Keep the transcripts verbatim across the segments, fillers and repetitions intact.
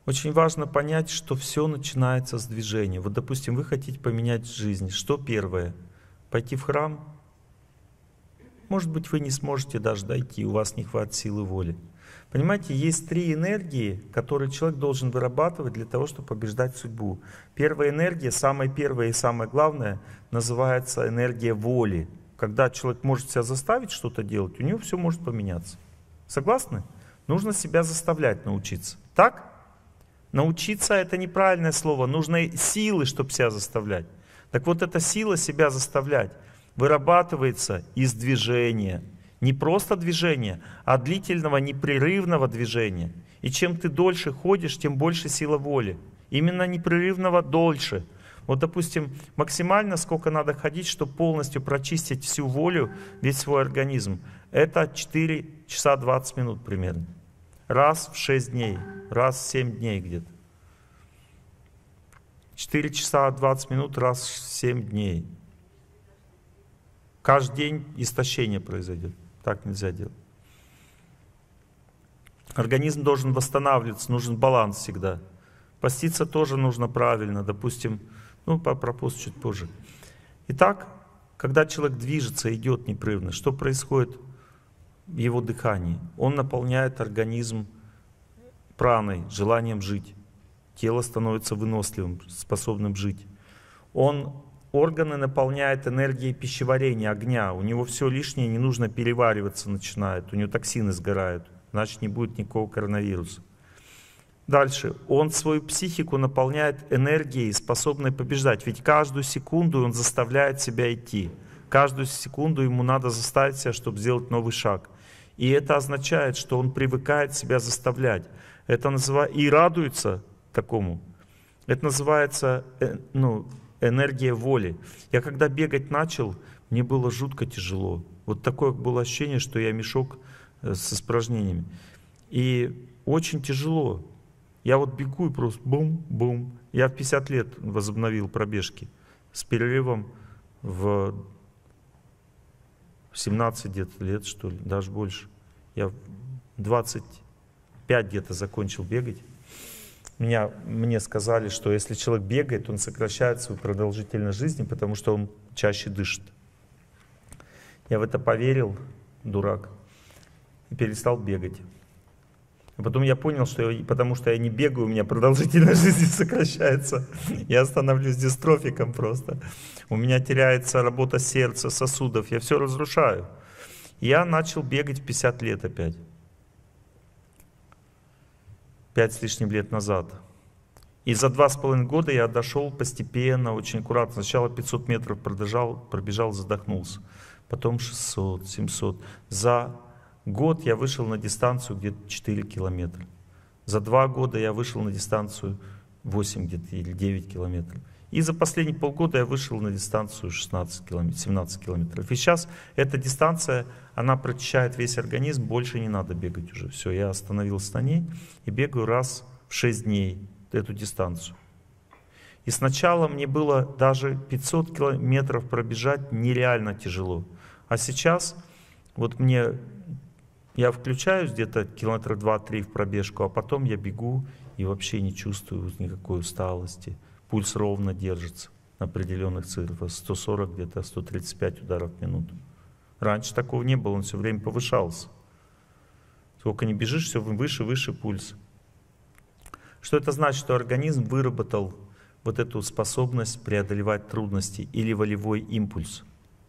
Очень важно понять, что все начинается с движения. Вот, допустим, вы хотите поменять жизнь. Что первое? Пойти в храм? Может быть, вы не сможете даже дойти, у вас не хватит силы воли. Понимаете, есть три энергии, которые человек должен вырабатывать для того, чтобы побеждать судьбу. Первая энергия, самая первая и самое главное, называется энергия воли. Когда человек может себя заставить что-то делать, у него все может поменяться. Согласны? Нужно себя заставлять научиться. Так? Научиться — это неправильное слово. Нужны силы, чтобы себя заставлять. Так вот, эта сила себя заставлять вырабатывается из движения. Не просто движения, а длительного, непрерывного движения. И чем ты дольше ходишь, тем больше сила воли. Именно непрерывного дольше. Вот, допустим, максимально сколько надо ходить, чтобы полностью прочистить всю волю, весь свой организм. Это четыре часа двадцать минут примерно. Раз в шесть дней, раз в семь дней где-то. четыре часа двадцать минут раз в семь дней. Каждый день истощение произойдет. Так нельзя делать. Организм должен восстанавливаться, нужен баланс всегда. Поститься тоже нужно правильно, допустим, ну, про пост чуть позже. Итак, когда человек движется, идет непрерывно, что происходит в его дыхании? Он наполняет организм праной, желанием жить. Тело становится выносливым, способным жить. Он органы наполняет энергией пищеварения, огня. У него все лишнее не нужно перевариваться начинает. У него токсины сгорают. Значит, не будет никакого коронавируса. Дальше. Он свою психику наполняет энергией, способной побеждать. Ведь каждую секунду он заставляет себя идти. Каждую секунду ему надо заставить себя, чтобы сделать новый шаг. И это означает, что он привыкает себя заставлять. Это называется и радуется такому. Это называется, ну, энергия воли. Я когда бегать начал, мне было жутко тяжело. Вот такое было ощущение, что я мешок с испражнениями. И очень тяжело. Я вот бегу и просто бум-бум. Я в пятьдесят лет возобновил пробежки с перерывом в семнадцать где-то лет, что ли, даже больше. Я в двадцать пять где-то закончил бегать. Меня, мне сказали, что если человек бегает, он сокращает свою продолжительность жизни, потому что он чаще дышит. Я в это поверил, дурак, и перестал бегать. А потом я понял, что я, потому что я не бегаю, у меня продолжительность жизни сокращается. Я становлюсь дистрофиком просто. У меня теряется работа сердца, сосудов, я все разрушаю. Я начал бегать в пятьдесят лет опять. Пять с лишним лет назад. И за два с половиной года я дошел постепенно, очень аккуратно. Сначала пятьсот метров пробежал, пробежал, задохнулся. Потом шестьсот, семьсот. За год я вышел на дистанцию где-то четыре километра. За два года я вышел на дистанцию восемь где-то или девять километров. И за последние полгода я вышел на дистанцию шестнадцать километров, семнадцать километров. И сейчас эта дистанция, она прочищает весь организм, больше не надо бегать уже. Все, я остановился на ней и бегаю раз в шесть дней эту дистанцию. И сначала мне было даже пятьсот километров пробежать нереально тяжело. А сейчас вот мне, я включаюсь где-то километра два-три в пробежку, а потом я бегу и вообще не чувствую никакой усталости. Пульс ровно держится на определенных цифрах, сто сорок где-то, сто тридцать пять ударов в минуту. Раньше такого не было, он все время повышался. Сколько не бежишь, все выше, выше пульс. Что это значит? Что организм выработал вот эту способность преодолевать трудности или волевой импульс.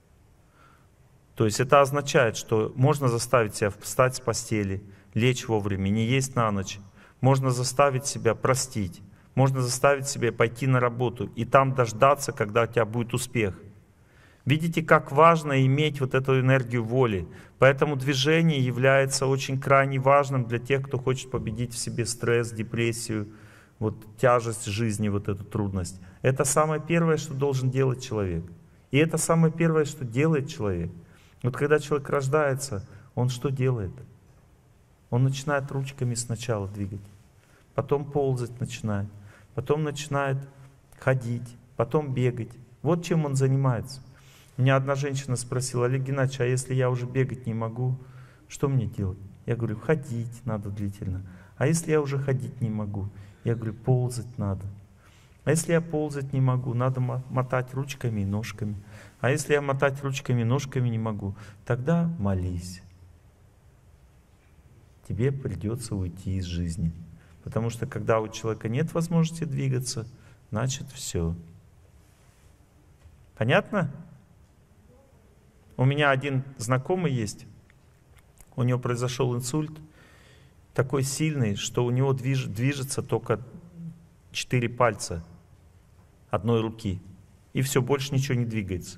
То есть это означает, что можно заставить себя встать с постели, лечь вовремя, не есть на ночь. Можно заставить себя простить. Можно заставить себя пойти на работу и там дождаться, когда у тебя будет успех. Видите, как важно иметь вот эту энергию воли. Поэтому движение является очень крайне важным для тех, кто хочет победить в себе стресс, депрессию, вот тяжесть жизни, вот эту трудность. Это самое первое, что должен делать человек. И это самое первое, что делает человек. Вот когда человек рождается, он что делает? Он начинает ручками сначала двигать, потом ползать начинает, потом начинает ходить, потом бегать. Вот чем он занимается. Меня одна женщина спросила: Олег Геннадьевич, а если я уже бегать не могу, что мне делать? Я говорю, ходить надо длительно. А если я уже ходить не могу? Я говорю, ползать надо. А если я ползать не могу, надо мотать ручками и ножками. А если я мотать ручками и ножками не могу, тогда молись. Тебе придется уйти из жизни. Потому что когда у человека нет возможности двигаться, значит все. Понятно? У меня один знакомый есть, у него произошел инсульт, такой сильный, что у него движ, движется только четыре пальца одной руки, и все, больше ничего не двигается.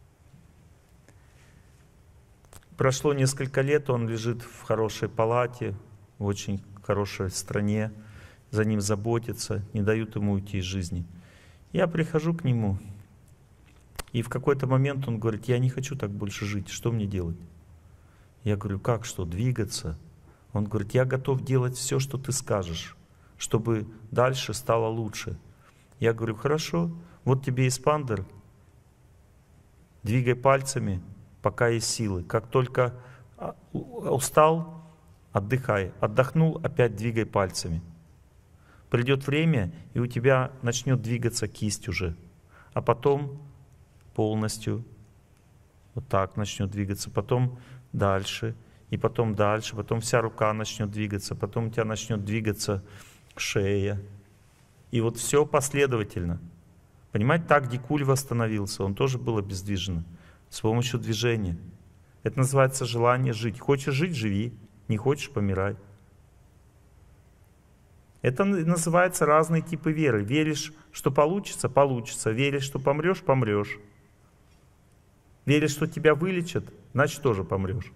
Прошло несколько лет, он лежит в хорошей палате, в очень хорошей стране, за ним заботятся, не дают ему уйти из жизни. Я прихожу к нему, и в какой-то момент он говорит, я не хочу так больше жить, что мне делать? Я говорю, как что, двигаться? Он говорит, я готов делать все, что ты скажешь, чтобы дальше стало лучше. Я говорю, хорошо, вот тебе эспандер, двигай пальцами, пока есть силы. Как только устал, отдыхай. Отдохнул, опять двигай пальцами. Придет время, и у тебя начнет двигаться кисть уже. А потом полностью вот так начнет двигаться. Потом дальше, и потом дальше. Потом вся рука начнет двигаться. Потом у тебя начнет двигаться шея. И вот все последовательно. Понимаете, так Дикуль восстановился. Он тоже был обездвижен. С помощью движения. Это называется желание жить. Хочешь жить — живи. Не хочешь — помирай. Это называется разные типы веры. Веришь, что получится — получится. Веришь, что помрешь — помрешь. Веришь, что тебя вылечат — значит тоже помрешь.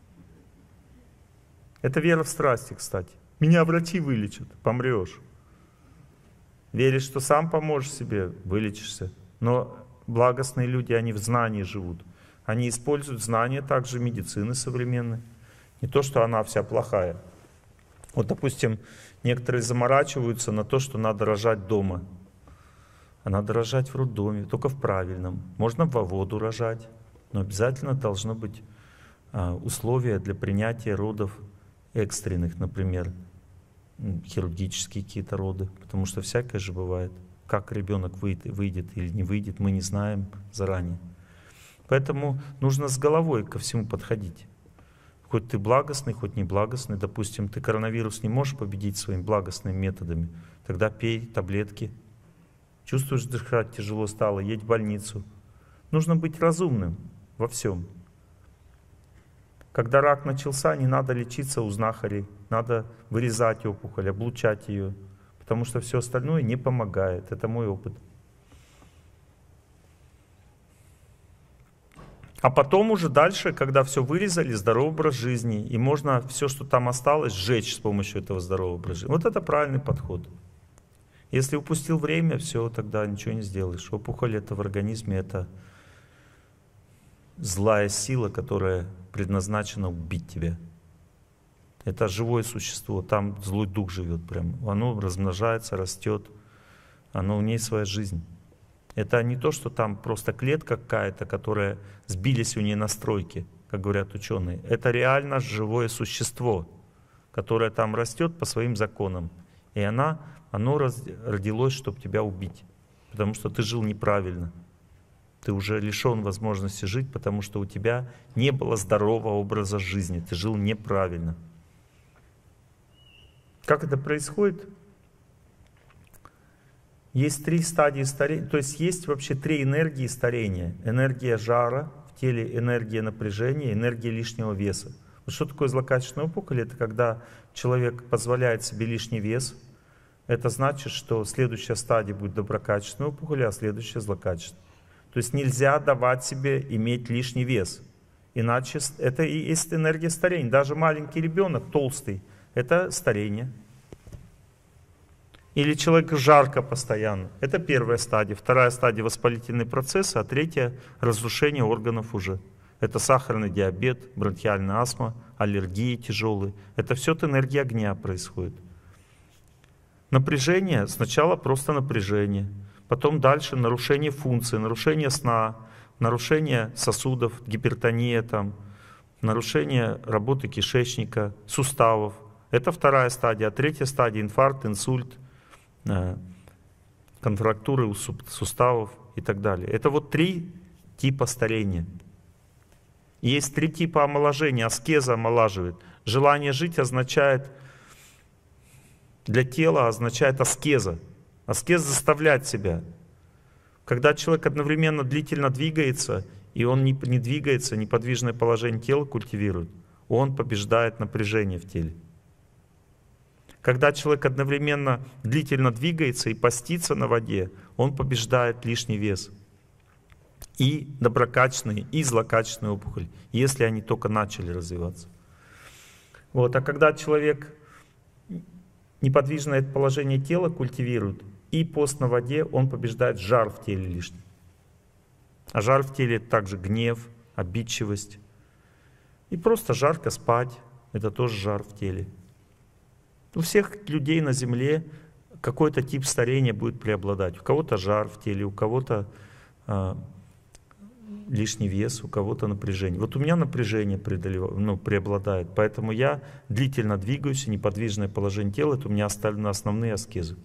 Это вера в страсти, кстати. Меня врачи вылечат — помрешь. Веришь, что сам поможешь себе — вылечишься. Но благостные люди, они в знании живут. Они используют знания также медицины современной. Не то, что она вся плохая. Вот, допустим, некоторые заморачиваются на то, что надо рожать дома. А надо рожать в роддоме, только в правильном. Можно во воду рожать, но обязательно должно быть а, условия для принятия родов экстренных, например, хирургические какие-то роды, потому что всякое же бывает. Как ребенок выйдет, выйдет или не выйдет, мы не знаем заранее. Поэтому нужно с головой ко всему подходить. Хоть ты благостный, хоть не благостный. Допустим, ты коронавирус не можешь победить своими благостными методами, тогда пей таблетки. Чувствуешь, дышать тяжело стало, едь в больницу. Нужно быть разумным во всем. Когда рак начался, не надо лечиться у знахарей. Надо вырезать опухоль, облучать ее. Потому что все остальное не помогает. Это мой опыт. А потом уже дальше, когда все вырезали, здоровый образ жизни, и можно все, что там осталось, сжечь с помощью этого здорового образа жизни. Вот это правильный подход. Если упустил время, все, тогда ничего не сделаешь. Опухоль это в организме, это злая сила, которая предназначена убить тебя. Это живое существо, там злой дух живет прям. Оно размножается, растет, оно у ней своя жизнь. Это не то, что там просто клетка какая-то, которая сбились у нее настройки, как говорят ученые. Это реально живое существо, которое там растет по своим законам. И она, оно родилось, чтобы тебя убить, потому что ты жил неправильно. Ты уже лишен возможности жить, потому что у тебя не было здорового образа жизни, ты жил неправильно. Как это происходит? Есть три стадии старения, то есть есть вообще три энергии старения. Энергия жара в теле, энергия напряжения, энергия лишнего веса. Вот что такое злокачественная опухоль? Это когда человек позволяет себе лишний вес. Это значит, что следующая стадия будет доброкачественная опухоль, а следующая злокачественная. То есть нельзя давать себе иметь лишний вес. Иначе это и есть энергия старения. Даже маленький ребенок, толстый, это старение. Или человек жарко постоянно. Это первая стадия. Вторая стадия — воспалительный процесс, а третья — разрушение органов уже. Это сахарный диабет, бронхиальная астма, аллергии тяжелые. Это все от энергии огня происходит. Напряжение, сначала просто напряжение. Потом дальше нарушение функции, нарушение сна, нарушение сосудов, гипертония, там, нарушение работы кишечника, суставов, Это вторая стадия. А третья стадия — инфаркт, инсульт, контрактуры у суставов и так далее. Это вот три типа старения. Есть три типа омоложения. Аскеза омолаживает. Желание жить означает, для тела означает аскеза. Аскез заставляет себя. Когда человек одновременно длительно двигается, и он не, не двигается, неподвижное положение тела культивирует, он побеждает напряжение в теле. Когда человек одновременно длительно двигается и постится на воде, он побеждает лишний вес. И доброкачественные, и злокачественные опухоли, если они только начали развиваться. Вот. А когда человек неподвижное положение тела культивирует, и пост на воде, он побеждает жар в теле лишний. А жар в теле — это также гнев, обидчивость. И просто жарко спать — это тоже жар в теле. У всех людей на Земле какой-то тип старения будет преобладать. У кого-то жар в теле, у кого-то а, лишний вес, у кого-то напряжение. Вот у меня напряжение ну, преобладает, поэтому я длительно двигаюсь, и неподвижное положение тела — это у меня остальные основные аскезы.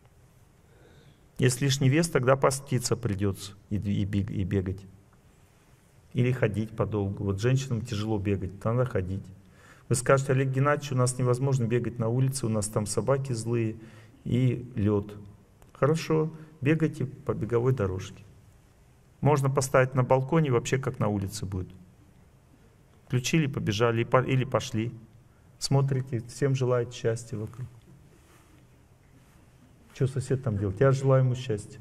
Если лишний вес, тогда поститься придется и, и, и бегать. Или ходить подолгу. Вот женщинам тяжело бегать, надо ходить. Вы скажете: Олег Геннадьевич, у нас невозможно бегать на улице, у нас там собаки злые и лед. Хорошо, бегайте по беговой дорожке. Можно поставить на балконе, вообще как на улице будет. Включили, побежали или пошли. Смотрите, всем желает счастья вокруг. Что сосед там делает? Я желаю ему счастья.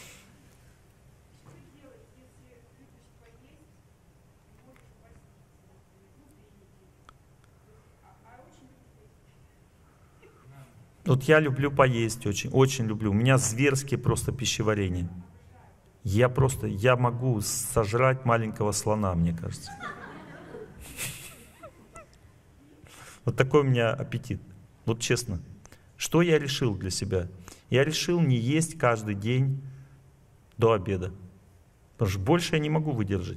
Вот я люблю поесть очень, очень люблю. У меня зверские просто пищеварение. Я просто, я могу сожрать маленького слона, мне кажется. Вот такой у меня аппетит. Вот честно. Что я решил для себя? Я решил не есть каждый день до обеда. Потому что больше я не могу выдержать.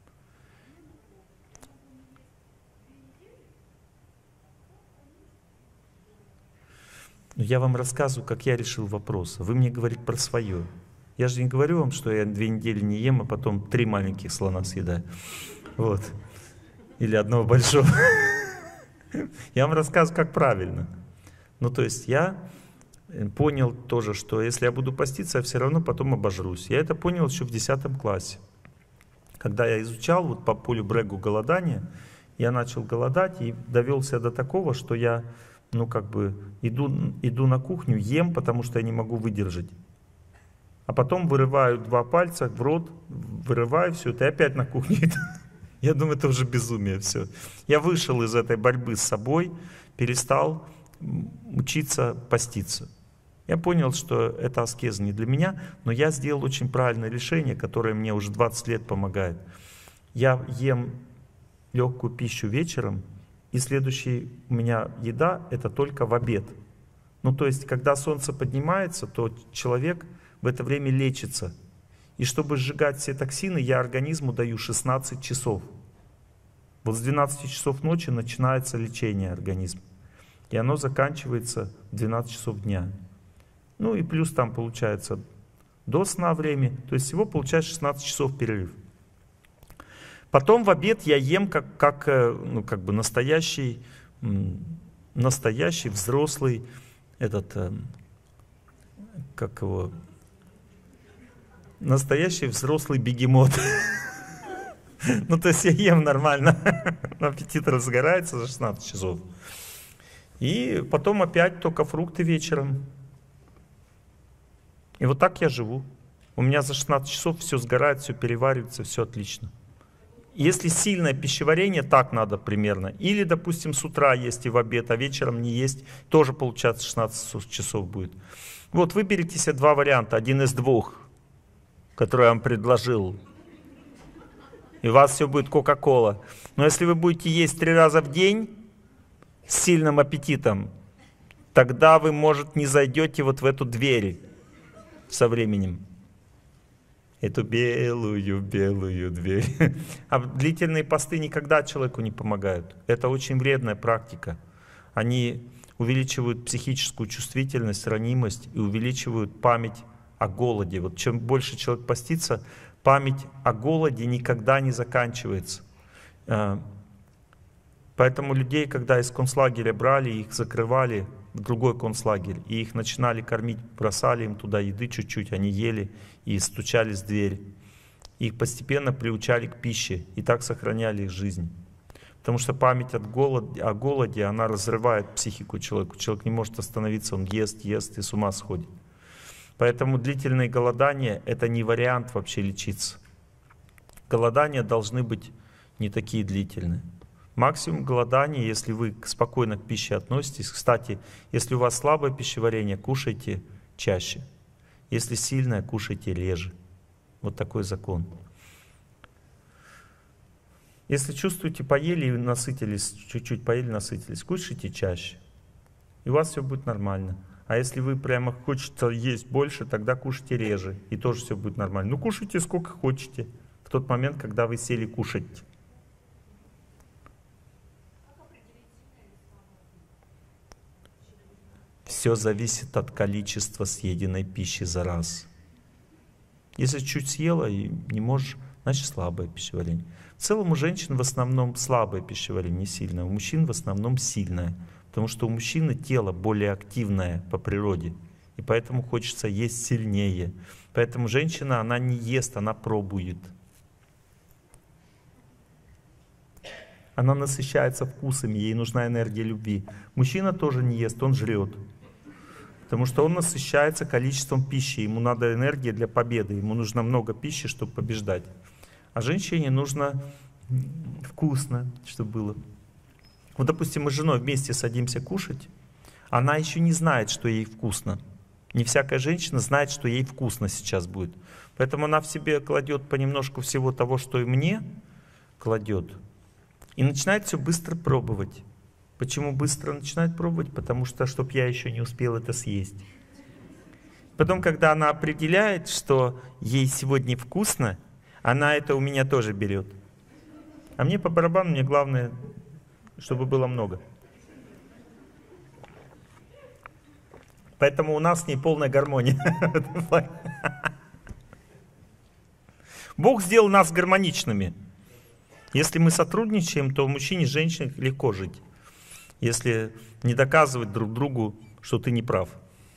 Но я вам рассказываю, как я решил вопрос. Вы мне говорите про свое. Я же не говорю вам, что я две недели не ем, а потом три маленьких слона съедаю. Вот. Или одного большого. Я вам рассказываю, как правильно. Ну, то есть я понял тоже, что если я буду поститься, я все равно потом обожрусь. Я это понял еще в десятом классе. Когда я изучал вот по Полю Брэгу голодание, я начал голодать и довел себя до такого, что я, ну, как бы иду, иду на кухню, ем, потому что я не могу выдержать. А потом вырываю два пальца в рот, вырываю все это и опять на кухню иду. Я думаю, это уже безумие все. Я вышел из этой борьбы с собой, перестал учиться поститься. Я понял, что это аскеза не для меня, но я сделал очень правильное решение, которое мне уже двадцать лет помогает. Я ем легкую пищу вечером, и следующая у меня еда — это только в обед. Ну, то есть, когда солнце поднимается, то человек в это время лечится. И чтобы сжигать все токсины, я организму даю шестнадцать часов. Вот с двенадцати часов ночи начинается лечение организма. И оно заканчивается в двенадцать часов дня. Ну и плюс там получается до сна время. То есть всего получается шестнадцать часов перерыв. Потом в обед я ем как, как, ну, как бы настоящий, настоящий взрослый, этот, как его, настоящий взрослый бегемот. Ну, то есть я ем нормально, аппетит разгорается за шестнадцать часов. И потом опять только фрукты вечером. И вот так я живу. У меня за шестнадцать часов все сгорает, все переваривается, все отлично. Если сильное пищеварение, так надо примерно. Или, допустим, с утра есть и в обед, а вечером не есть, тоже получается шестнадцать часов будет. Вот выберите себе два варианта, один из двух, который я вам предложил. И у вас все будет Кока-Кола. Но если вы будете есть три раза в день с сильным аппетитом, тогда вы, может, не зайдете вот в эту дверь со временем. Эту белую-белую дверь. А длительные посты никогда человеку не помогают. Это очень вредная практика. Они увеличивают психическую чувствительность, ранимость и увеличивают память о голоде. Вот чем больше человек постится, память о голоде никогда не заканчивается. Поэтому людей, когда из концлагеря брали, их закрывали в другой концлагерь, и их начинали кормить, бросали им туда еды чуть-чуть, они ели и стучались в дверь. Их постепенно приучали к пище, и так сохраняли их жизнь. Потому что память от голода, о голоде, она разрывает психику человека. Человек не может остановиться, он ест, ест и с ума сходит. Поэтому длительное голодание — это не вариант вообще лечиться. Голодания должны быть не такие длительные. Максимум голодания, если вы спокойно к пище относитесь. Кстати, если у вас слабое пищеварение, кушайте чаще. Если сильное, кушайте реже. Вот такой закон. Если чувствуете, поели и насытились, чуть-чуть поели, насытились, кушайте чаще. И у вас все будет нормально. А если вы прямо хочется есть больше, тогда кушайте реже. И тоже все будет нормально. Ну кушайте сколько хотите. В тот момент, когда вы сели кушать. Все зависит от количества съеденной пищи за раз. Если чуть съела и не можешь, значит слабое пищеварение. В целом у женщин в основном слабое пищеварение, не сильное. У мужчин в основном сильное. Потому что у мужчины тело более активное по природе. И поэтому хочется есть сильнее. Поэтому женщина, она не ест, она пробует. Она насыщается вкусами, ей нужна энергия любви. Мужчина тоже не ест, он жрет. Потому что он насыщается количеством пищи, ему надо энергия для победы, ему нужно много пищи, чтобы побеждать. А женщине нужно вкусно, чтобы было. Вот, допустим, мы с женой вместе садимся кушать, она еще не знает, что ей вкусно. Не всякая женщина знает, что ей вкусно сейчас будет. Поэтому она в себе кладет понемножку всего того, что и мне кладет, и начинает все быстро пробовать. Почему быстро начинает пробовать? Потому что, чтобы я еще не успел это съесть. Потом, когда она определяет, что ей сегодня вкусно, она это у меня тоже берет. А мне по барабану, мне главное, чтобы было много. Поэтому у нас с ней полная гармония. Бог сделал нас гармоничными. Если мы сотрудничаем, то мужчине и женщине легко жить. Если не доказывать друг другу, что ты не прав.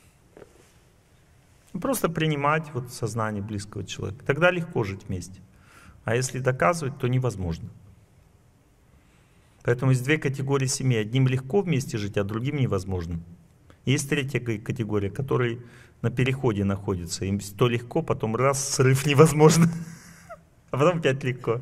Просто принимать вот сознание близкого человека. Тогда легко жить вместе. А если доказывать, то невозможно. Поэтому есть две категории семей. Одним легко вместе жить, а другим невозможно. Есть третья категория, которые на переходе находятся. Им то легко, потом раз, срыв невозможно. А потом опять легко.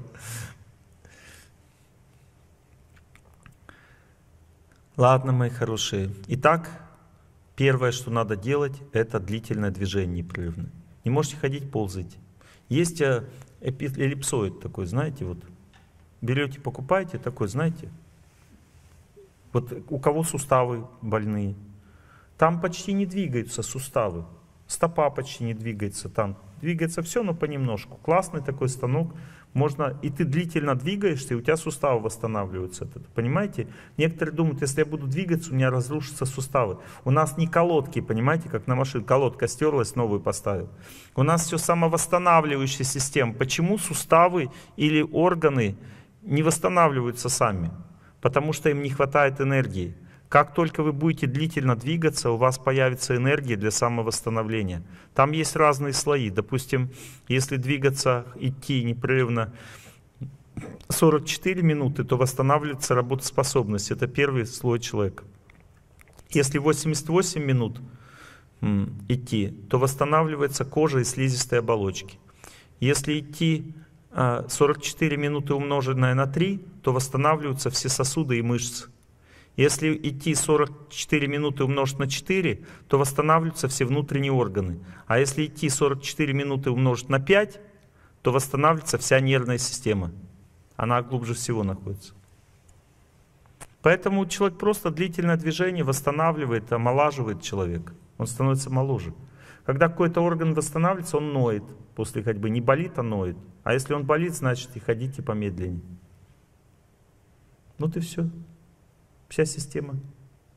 Ладно, мои хорошие. Итак, первое, что надо делать, это длительное движение непрерывное. Не можете ходить, ползайте. Есть эллипсоид такой, знаете, вот. Берете, покупаете, такой, знаете. Вот у кого суставы больные. Там почти не двигаются суставы. Стопа почти не двигается. Там двигается все, но понемножку. Классный такой станок. Можно, и ты длительно двигаешься, и у тебя суставы восстанавливаются. Понимаете? Некоторые думают, если я буду двигаться, у меня разрушатся суставы. У нас не колодки, понимаете, как на машине. Колодка стерлась, новую поставил. У нас все самовосстанавливающая система. Почему суставы или органы не восстанавливаются сами? Потому что им не хватает энергии. Как только вы будете длительно двигаться, у вас появится энергия для самовосстановления. Там есть разные слои. Допустим, если двигаться, идти непрерывно сорок четыре минуты, то восстанавливается работоспособность. Это первый слой человека. Если восемьдесят восемь минут идти, то восстанавливается кожа и слизистые оболочки. Если идти сорок четыре минуты умноженное на три, то восстанавливаются все сосуды и мышцы. Если идти сорок четыре минуты умножить на четыре, то восстанавливаются все внутренние органы. А если идти сорок четыре минуты умножить на пять, то восстанавливается вся нервная система. Она глубже всего находится. Поэтому человек просто длительное движение восстанавливает, омолаживает человека. Он становится моложе. Когда какой-то орган восстанавливается, он ноет после ходьбы. Не болит, а ноет. А если он болит, значит и ходите помедленнее. Вот и все. Вся система.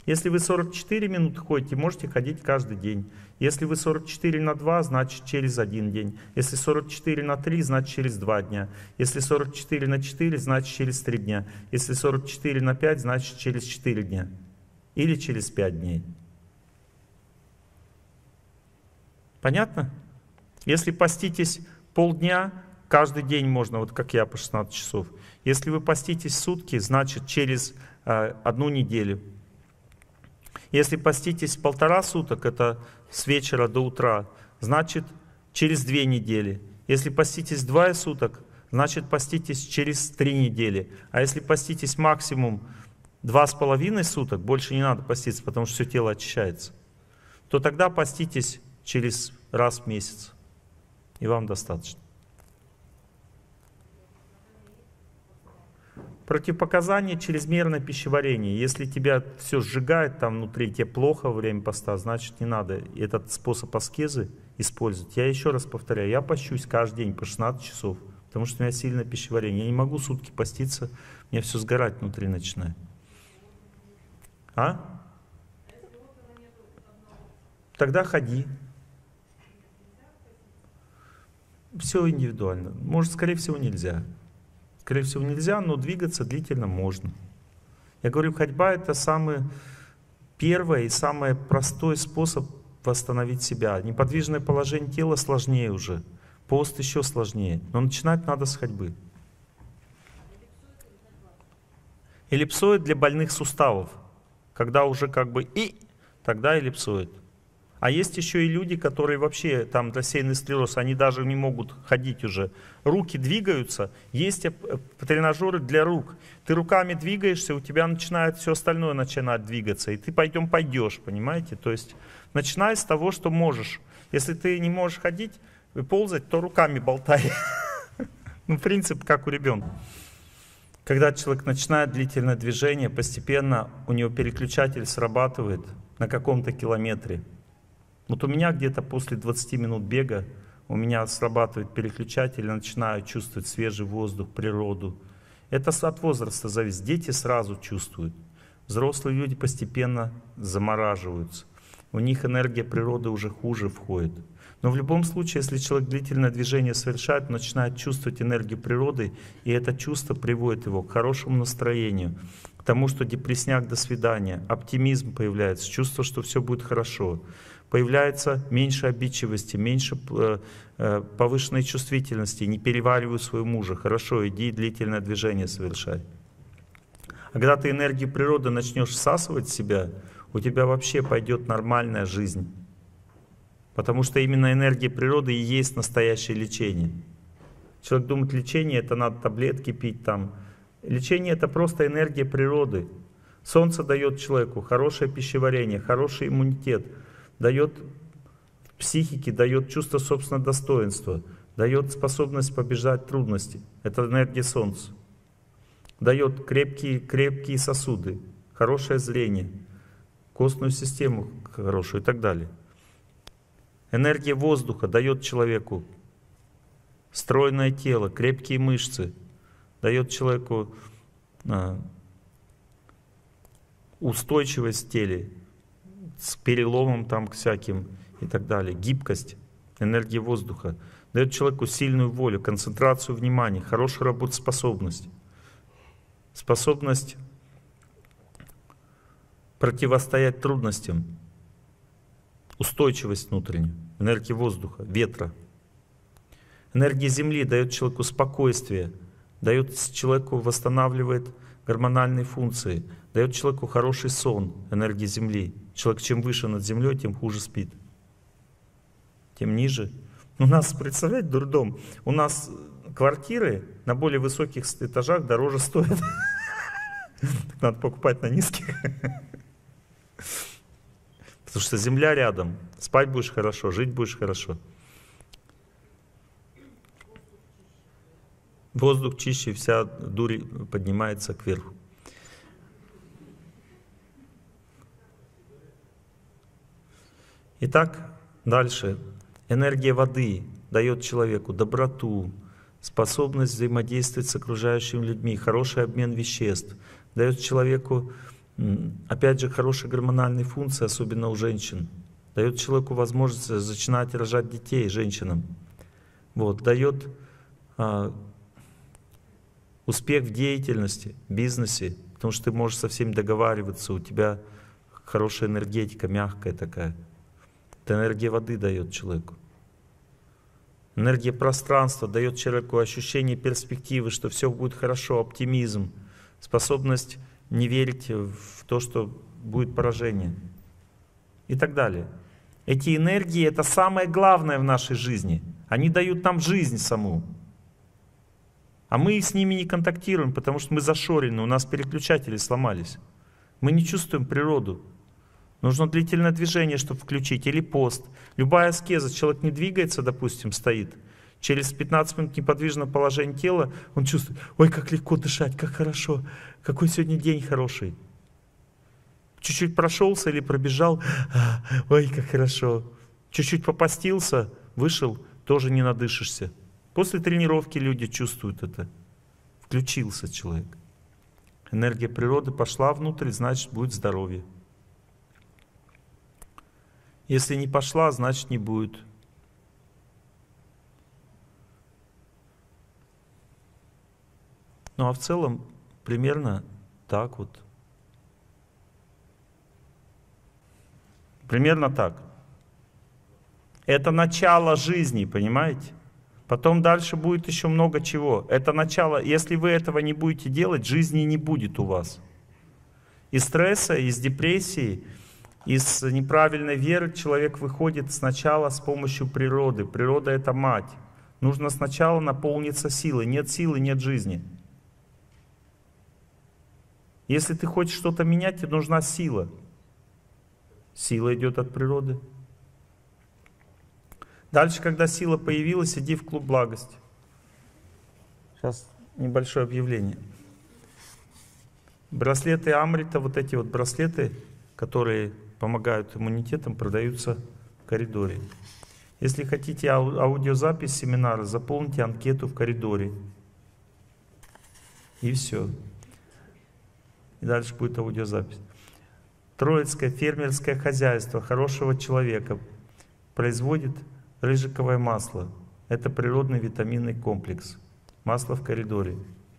Если вы сорок четыре минуты ходите, можете ходить каждый день. Если вы сорок четыре на два, значит через один день. Если сорок четыре на три, значит через два дня. Если сорок четыре на четыре, значит через три дня. Если сорок четыре на пять, значит через четыре дня. Или через пять дней. Понятно? Если поститесь полдня, каждый день можно, вот как я, по шестнадцать часов. Если вы поститесь сутки, значит через э, одну неделю. Если поститесь полтора суток, это с вечера до утра, значит через две недели. Если поститесь двое суток, значит поститесь через три недели. А если поститесь максимум два с половиной суток, больше не надо поститься, потому что все тело очищается, то тогда поститесь через раз в месяц. И вам достаточно. Противопоказание — чрезмерное пищеварение. Если тебя все сжигает там внутри, тебе плохо во время поста, значит не надо этот способ аскезы использовать. Я еще раз повторяю, я пощусь каждый день по шестнадцать часов, потому что у меня сильное пищеварение. Я не могу сутки поститься, мне все сгорать внутри начинает. А? Тогда ходи. Все индивидуально. Может, скорее всего, нельзя. Скорее всего, нельзя, но двигаться длительно можно. Я говорю, ходьба — это самый первый и самый простой способ восстановить себя. Неподвижное положение тела сложнее уже. Пост еще сложнее. Но начинать надо с ходьбы. Эллипсоид для больных суставов. Когда уже как бы и, тогда эллипсоид. А есть еще и люди, которые вообще, там, рассеянный склероз, они даже не могут ходить уже. Руки двигаются, есть тренажеры для рук. Ты руками двигаешься, у тебя начинает все остальное начинать двигаться, и ты пойдем пойдешь, понимаете? То есть начинай с того, что можешь. Если ты не можешь ходить и ползать, то руками болтай. Ну, принцип как у ребенка. Когда человек начинает длительное движение, постепенно у него переключатель срабатывает на каком-то километре. Вот у меня где-то после двадцати минут бега у меня срабатывает переключатель, я начинаю чувствовать свежий воздух, природу. Это от возраста зависит. Дети сразу чувствуют. Взрослые люди постепенно замораживаются. У них энергия природы уже хуже входит. Но в любом случае, если человек длительное движение совершает, он начинает чувствовать энергию природы, и это чувство приводит его к хорошему настроению, к тому, что депрессняк до свидания, оптимизм появляется, чувство, что все будет хорошо. Появляется меньше обидчивости, меньше э, э, повышенной чувствительности, не переваривай своего мужа, хорошо, иди длительное движение совершай. А когда ты энергию природы начнешь всасывать в себя, у тебя вообще пойдет нормальная жизнь. Потому что именно энергия природы и есть настоящее лечение. Человек думает, лечение — это надо таблетки пить там. Лечение — это просто энергия природы. Солнце дает человеку хорошее пищеварение, хороший иммунитет, дает психике, дает чувство собственного достоинства, дает способность побеждать трудности. Это энергия Солнца. Дает крепкие, крепкие сосуды, хорошее зрение, костную систему хорошую и так далее. Энергия воздуха дает человеку стройное тело, крепкие мышцы, дает человеку а, устойчивость в теле, с переломом там всяким и так далее, гибкость, энергия воздуха, дает человеку сильную волю, концентрацию внимания, хорошую работоспособность, способность противостоять трудностям, устойчивость внутреннюю, энергия воздуха, ветра. Энергия Земли дает человеку спокойствие, дает человеку, восстанавливает гормональные функции, дает человеку хороший сон, энергия Земли. Человек чем выше над землей, тем хуже спит. Тем ниже. У нас, представляете, дурдом, у нас квартиры на более высоких этажах дороже стоят. Надо покупать на низких. Потому что земля рядом. Спать будешь хорошо, жить будешь хорошо. Воздух чище, вся дурь поднимается кверху. Итак, дальше. Энергия воды дает человеку доброту, способность взаимодействовать с окружающими людьми, хороший обмен веществ, дает человеку Опять же, хорошие гормональные функции, особенно у женщин. Дает человеку возможность начинать рожать детей, женщинам. Вот, дает а, успех в деятельности, бизнесе, потому что ты можешь со всеми договариваться, у тебя хорошая энергетика, мягкая такая. Это энергия воды дает человеку. Энергия пространства дает человеку ощущение перспективы, что все будет хорошо, оптимизм, способность не верить в то, что будет поражение и так далее. Эти энергии — это самое главное в нашей жизни. Они дают нам жизнь саму. А мы с ними не контактируем, потому что мы зашорены, у нас переключатели сломались. Мы не чувствуем природу. Нужно длительное движение, чтобы включить, или пост. Любая аскеза, человек не двигается, допустим, стоит. Через пятнадцать минут неподвижного положения тела он чувствует: ой, как легко дышать, как хорошо, какой сегодня день хороший. Чуть-чуть прошелся или пробежал, ой, как хорошо. Чуть-чуть попастился, вышел, тоже не надышишься. После тренировки люди чувствуют это. Включился человек. Энергия природы пошла внутрь, значит, будет здоровье. Если не пошла, значит, не будет. Ну а в целом примерно так вот. Примерно так. Это начало жизни, понимаете? Потом дальше будет еще много чего. Это начало. Если вы этого не будете делать, жизни не будет у вас. Из стресса, из депрессии, из неправильной веры человек выходит сначала с помощью природы. Природа — это мать. Нужно сначала наполниться силой. Нет силы, нет жизни. Если ты хочешь что-то менять, тебе нужна сила. Сила идет от природы. Дальше, когда сила появилась, иди в клуб благости. Сейчас небольшое объявление. Браслеты Амрита, вот эти вот браслеты, которые помогают иммунитетам, продаются в коридоре. Если хотите ау- аудиозапись семинара, заполните анкету в коридоре. И все. И дальше будет аудиозапись. Троицкое фермерское хозяйство хорошего человека производит рыжиковое масло. Это природный витаминный комплекс. Масло в коридоре.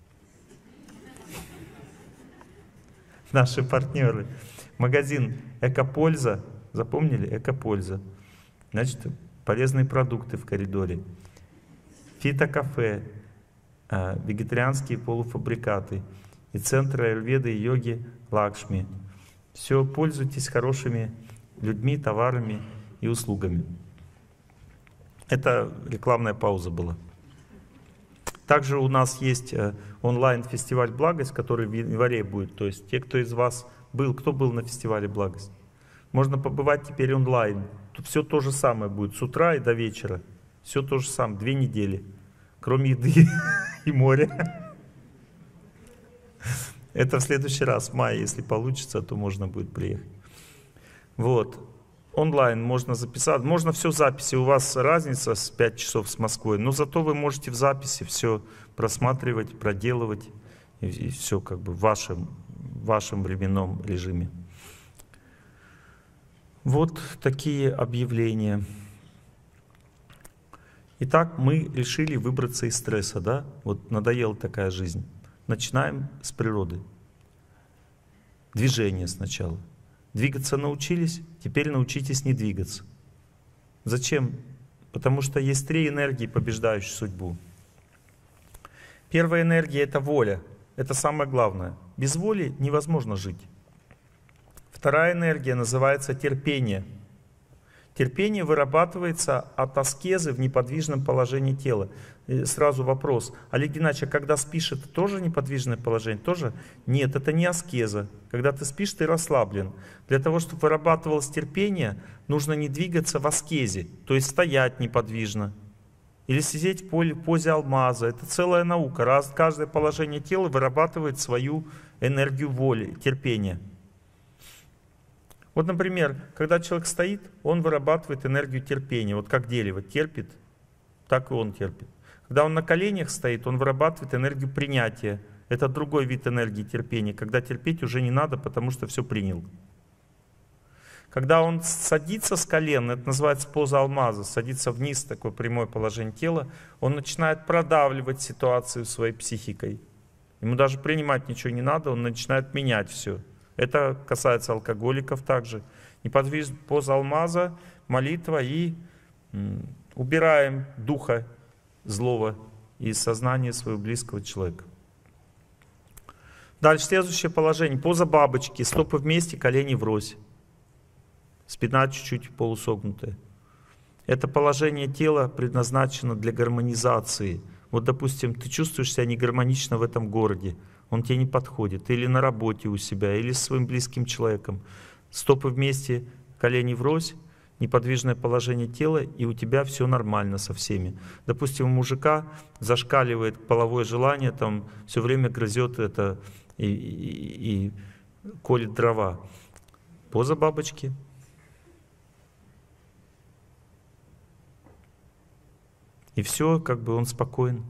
Наши партнеры. Магазин Экопольза. Запомнили? Экопольза. Значит, полезные продукты в коридоре. Фитокафе. Вегетарианские полуфабрикаты. И центр аюрведы и йоги Лакшми. Все, пользуйтесь хорошими людьми, товарами и услугами. Это рекламная пауза была. Также у нас есть онлайн-фестиваль «Благость», который в январе будет. То есть те, кто из вас был, кто был на фестивале «Благость», можно побывать теперь онлайн. Тут все то же самое будет с утра и до вечера. Все то же самое, две недели. Кроме еды и моря. Это в следующий раз, в мае, если получится, то можно будет приехать. Вот. Онлайн можно записать. Можно все в записи. У вас разница с пять часов с Москвой. Но зато вы можете в записи все просматривать, проделывать. И, и все как бы в вашем, в вашем временном режиме. Вот такие объявления. Итак, мы решили выбраться из стресса. Да? Вот надоела такая жизнь. Начинаем с природы. Движение сначала. Двигаться научились, теперь научитесь не двигаться. Зачем? Потому что есть три энергии, побеждающие судьбу. Первая энергия — это воля. Это самое главное. Без воли невозможно жить. Вторая энергия называется терпение. Терпение вырабатывается от аскезы в неподвижном положении тела. И сразу вопрос: Олег Геннадьевич, а когда спишь, это тоже неподвижное положение? Тоже? Нет, это не аскеза. Когда ты спишь, ты расслаблен. Для того, чтобы вырабатывалось терпение, нужно не двигаться в аскезе, то есть стоять неподвижно. Или сидеть в позе алмаза. Это целая наука. Раз каждое положение тела вырабатывает свою энергию воли, терпения. Вот, например, когда человек стоит, он вырабатывает энергию терпения. Вот как дерево терпит, так и он терпит. Когда он на коленях стоит, он вырабатывает энергию принятия. Это другой вид энергии терпения, когда терпеть уже не надо, потому что все принял. Когда он садится с колен, это называется поза алмаза, садится вниз, такое прямое положение тела, он начинает продавливать ситуацию своей психикой. Ему даже принимать ничего не надо, он начинает менять все. Это касается алкоголиков также. Неподвижная поза алмаза, молитва и м, убираем духа злого из сознания своего близкого человека. Дальше следующее положение. Поза бабочки, стопы вместе, колени врозь. Спина чуть-чуть полусогнутая. Это положение тела предназначено для гармонизации. Вот, допустим, ты чувствуешь себя негармонично в этом городе, он тебе не подходит, или на работе у себя, или с своим близким человеком. Стопы вместе, колени врозь, неподвижное положение тела, и у тебя все нормально со всеми. Допустим, у мужика зашкаливает половое желание, там все время грызет это и, и, и колет дрова. Поза бабочки. И все, как бы он спокоен.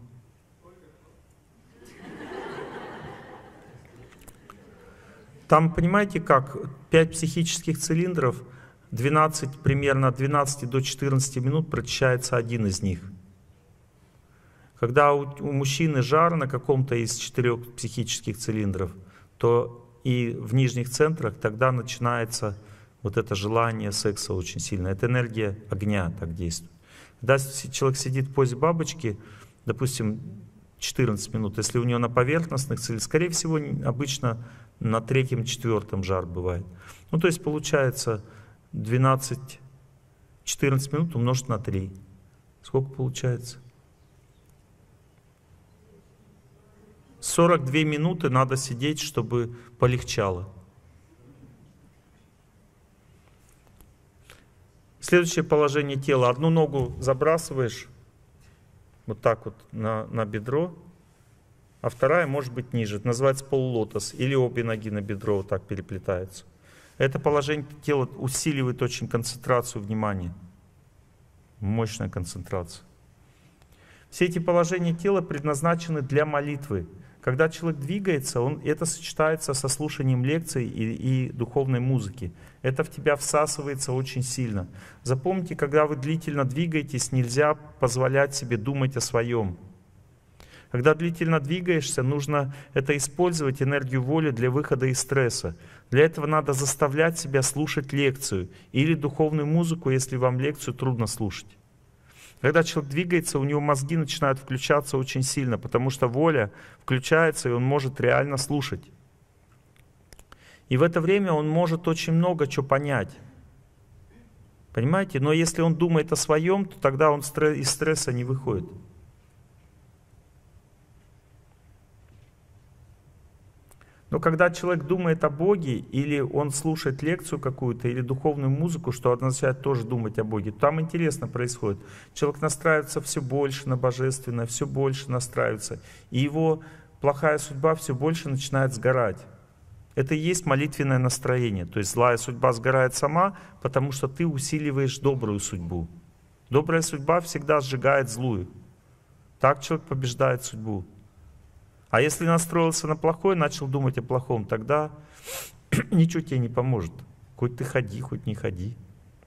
Там, понимаете как, пять психических цилиндров, двенадцать, примерно от двенадцати до четырнадцати минут прочищается один из них. Когда у, у мужчины жар на каком-то из четырех психических цилиндров, то и в нижних центрах тогда начинается вот это желание секса очень сильно. Это энергия огня так действует. Когда человек сидит в позе бабочки, допустим, четырнадцать минут, если у него на поверхностных целях, скорее всего, обычно на третьем-четвертом жар бывает. Ну, то есть получается двенадцать-четырнадцать минут умножить на три. Сколько получается? сорок две минуты надо сидеть, чтобы полегчало. Следующее положение тела. Одну ногу забрасываешь вот так вот на, на бедро, а вторая может быть ниже. Это называется полулотос. Или обе ноги на бедро вот так переплетаются. Это положение тела усиливает очень концентрацию внимания. Мощная концентрация. Все эти положения тела предназначены для молитвы. Когда человек двигается, он, это сочетается со слушанием лекций и, и духовной музыки. Это в тебя всасывается очень сильно. Запомните, когда вы длительно двигаетесь, нельзя позволять себе думать о своем. Когда длительно двигаешься, нужно это использовать, энергию воли, для выхода из стресса. Для этого надо заставлять себя слушать лекцию или духовную музыку, если вам лекцию трудно слушать. Когда человек двигается, у него мозги начинают включаться очень сильно, потому что воля включается, и он может реально слушать. И в это время он может очень много чего понять. Понимаете? Но если он думает о своем, то тогда он из стресса не выходит. Но когда человек думает о Боге, или он слушает лекцию какую-то, или духовную музыку, что означает тоже думать о Боге, там интересно происходит. Человек настраивается все больше на божественное, все больше настраивается. И его плохая судьба все больше начинает сгорать. Это и есть молитвенное настроение. То есть злая судьба сгорает сама, потому что ты усиливаешь добрую судьбу. Добрая судьба всегда сжигает злую. Так человек побеждает судьбу. А если настроился на плохое, начал думать о плохом, тогда ничего тебе не поможет. Хоть ты ходи, хоть не ходи.